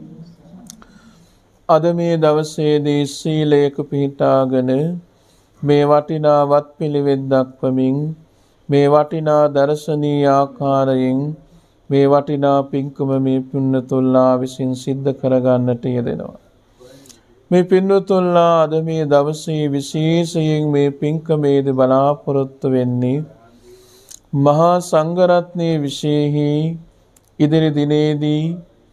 අද මේ දවසේදී සීලයක පිහිටාගෙන මේ වටිනා වත් පිළිවෙත් දක්වමින් මේ වටිනා දර්ශනීය ආකාරයෙන් මේ වටිනා පින්කම මේ පුණ්‍යතුල්ලා විසින් සිද්ධ කරගන්නට යෙදෙනවා. මේ පින්වතුන්ලා අද මේ දවසේ විශේෂයෙන් මේ පින්කමේදී බලාපොරොත්තු වෙන්නේ මහා සංඝරත්නයේ විශේෂෙහි ඉදිරි දිනේදී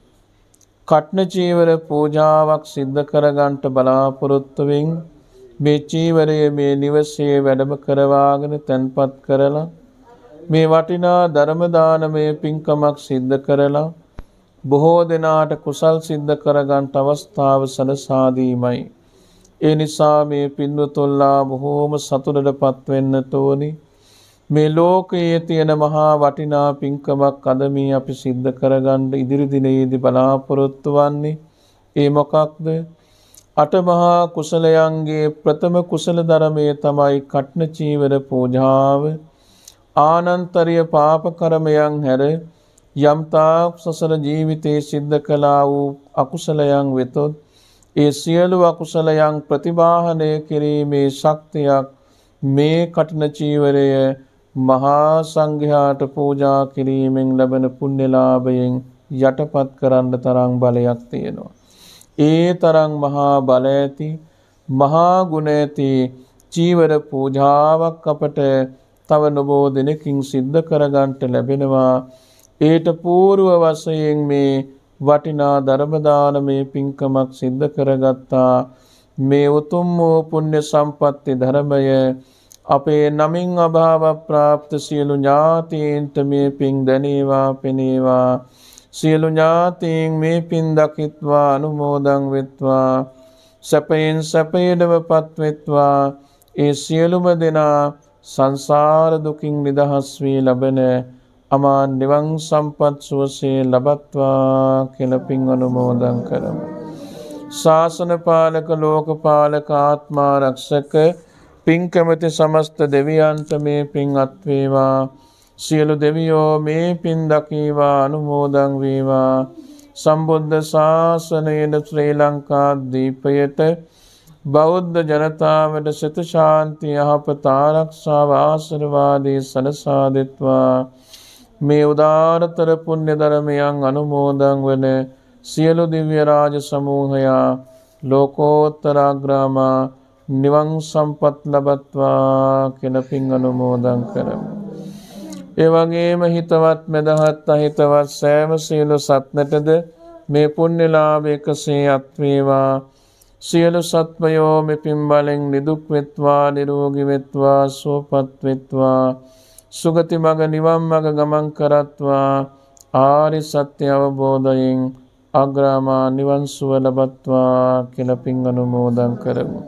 කට්න චීවර පූජාවක් සිද්ධ කරගන්නට බලාපොරොත්තු වෙමින් මේ චීවරය මේ නිවසේ වැඩම කරවාගෙන තැන්පත් කරලා මේ වටිනා ධර්ම දානමය පින්කමක් සිද්ධ කරලා බොහෝ දෙනාට කුසල් සිද්ධ කරගන්නට අවස්ථාව සලසා දීමයි. ඒ නිසා මේ පින්වතුන්ලා බොහෝම සතුටටපත් වෙන්නට ඕනි. මේ ලෝකයේ තියෙන මහා වටිනා පින්කමක් අද මේ අපි සිද්ධ කරගන්න ඉදිරි දිනයේදී බලාපොරොත්තු වන්නේ. ඒ මොකක්ද? අට මහා කුසලයන්ගේ ප්‍රථම කුසල ධර්මයේ තමයි කට්න චීවර පූජාව. ආනන්තරීය පාප කර්මයන් හැර යම් තාක් සසර ජීවිතයේ සිද්ධ කළා වූ අකුසලයන් වෙතොත් ඒ සියලු අකුසලයන් ප්‍රතිබාහනය කිරීමේ ශක්තියක් මේ කඨින චීවරය මහා සංඝයාට පූජා කිරීමෙන් ලැබෙන පුණ්‍යලාභයෙන් යටපත් කරන්න තරම් බලයක් තියෙනවා. ඒ තරම් මහා බල ඇති මහා ගුණ ඇති චීවර පූජාවක් අපට තව නොබෝ දිනකින් සිද්ධ කරගන්නට ලැබෙනවා. ඒට పూర్ව වශයෙන් මේ වටිනා ධර්ම දානමය පින්කමක් සිද්ධ කරගත්තා. මේ උතුම් වූ පුණ්‍ය සම්පatti ධර්මය අපේ නමින් අභාව ප්‍රාප්ත සියලු ඥාතීන්ට මේ පින් දැනේවා, පෙනේවා. සියලු ඥාතීන් මේ පින් දකිත්වා, අනුමෝදන් වෙත්වා. සැපයෙන් සැපයටම පත්වෙත්වා. ඒ සියලුම දෙනා සංසාර දුකින් නිදහස් වී ලබන අමා නිවන් සම්පත් සුවසේ ලබත්වා කියලා පින් අනුමෝදන් කරමු. ශාසන පාලක ලෝකපාලක ආත්මාරක්ෂක පින් කැමති සමස්ත දෙවියන්ට මේ පින් අත්වේවා. සියලු දෙවියෝ මේ පින් දකීවා අනුමෝදන් වේවා. සම්බුද්ධ ශාසනයට ශ්‍රී ලංකා දීපයට බෞද්ධ ජනතාවට සිත ශාන්තිය යහපත ආරක්ෂාව ආශිර්වාදයේ සලසා දෙත්වා. මේ උදාරතර පුණ්‍ය ධර්මයන් අනුමෝදන් වන සියලු දිව්‍ය රාජ සමූහයා ලෝකෝත්තර ග්‍රාමා නිවන් සම්පත් ලබත්වා කියලා පින් අනුමෝදන් කරමු. ඒ වගේම හිතවත් මෙදහත් අහිතවත් සෑම සියලු සත්නටද මේ පුණ්‍ය ලාභ එකසේ අත්වේවා. සියලු සත්වයෝ මේ පින් බලෙන් නිදුක් වෙත්වා නිරෝගී වෙත්වා සුවපත් වෙත්වා. සුගති මග නිවන් මග ගමන් කරත්වා. ආරි සත්‍ය අවබෝධයෙන් අග්‍රාමා නිවන් සුව ලබත්වා කියලා පින් අනුමෝදන් කරමු.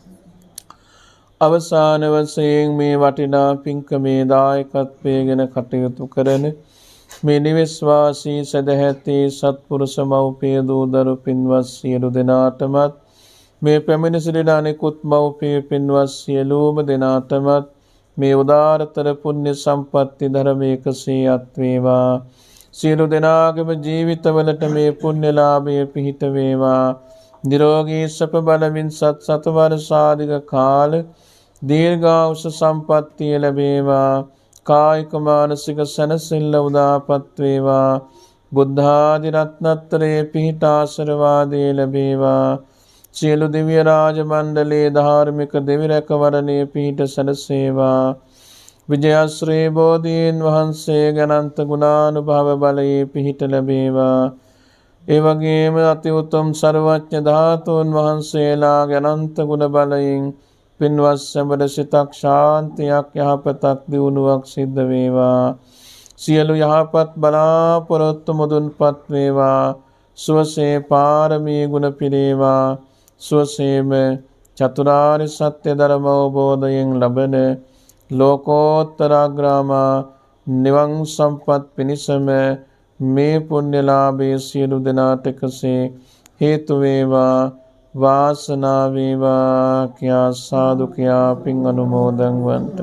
අවසාන වශයෙන් මේ වටිනා පින්කමේ දායකත්වයෙන් කටයුතු කරන මේ නිවෙස්වාසී සදැහැති සත්පුරුෂ මව්පිය දූ දරු පින්වත් සියලු දෙනාටමත් මේ පැමිණ සිටින අනෙකුත් මව්පිය පින්වත් සියලුම දෙනාටමත් මේ උදාරතර පුණ්‍ය සම්පatti ධර්මයකසේ අත්වේවා. සියලු දෙනාගේම ජීවිතවලට මේ පුණ්‍ය ලාභය පිහිට වේවා. නිරෝගී සප බලමින් සත් සත වර්ෂාධික කාල දීර්ඝායුෂ සම්පන්නිය ලැබේවා. කායික මානසික සැනසෙල්ල උදාපත් වේවා. බුද්ධ ආදී රත්නත්‍රයේ පිහිට ආශිර්වාදයේ ලැබේවා. සියලු දිව්‍ය රාජ මණ්ඩලයේ ධාර්මික දෙවි රැකවරණයේ පිහිට සැලසේවා. විජයශ්‍රී බෝධීන් වහන්සේ අනන්ත ගුණානුභව බලයේ පිහිට ලැබේවා. ඒ වගේම අති උතුම් සර්වඥ ධාතුන් වහන්සේලා අනන්ත ගුණ බලයෙන් පින්වත් සැමට සිතක් ශාන්තියක් යහපතක් දියුණුවක් සිද්ධ වේවා. සියලු යහපත් බලාපොරොත්තු මුදුන්පත් වේවා. සුවසේ පාරමී ගුණ පිරේවා. සුවසේම චතුරාර්ය සත්‍ය ධර්ම අවබෝධයෙන් ලබන ලෝකෝත්තර ග්‍රාමා නිවන් සම්පත් පිණිසම මේ පුණ්‍ය ලාභයේ සියලු දෙනාට එකසේ හේතු වේවා. වාසනාව වේවා කියා සාදු කියා පින් අනුමෝදන් වන්ට.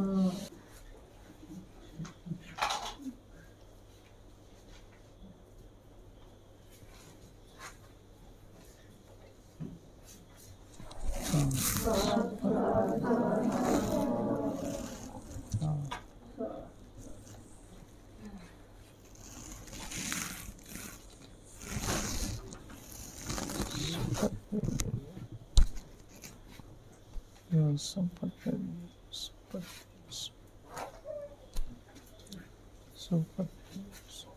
Super, super, super, super.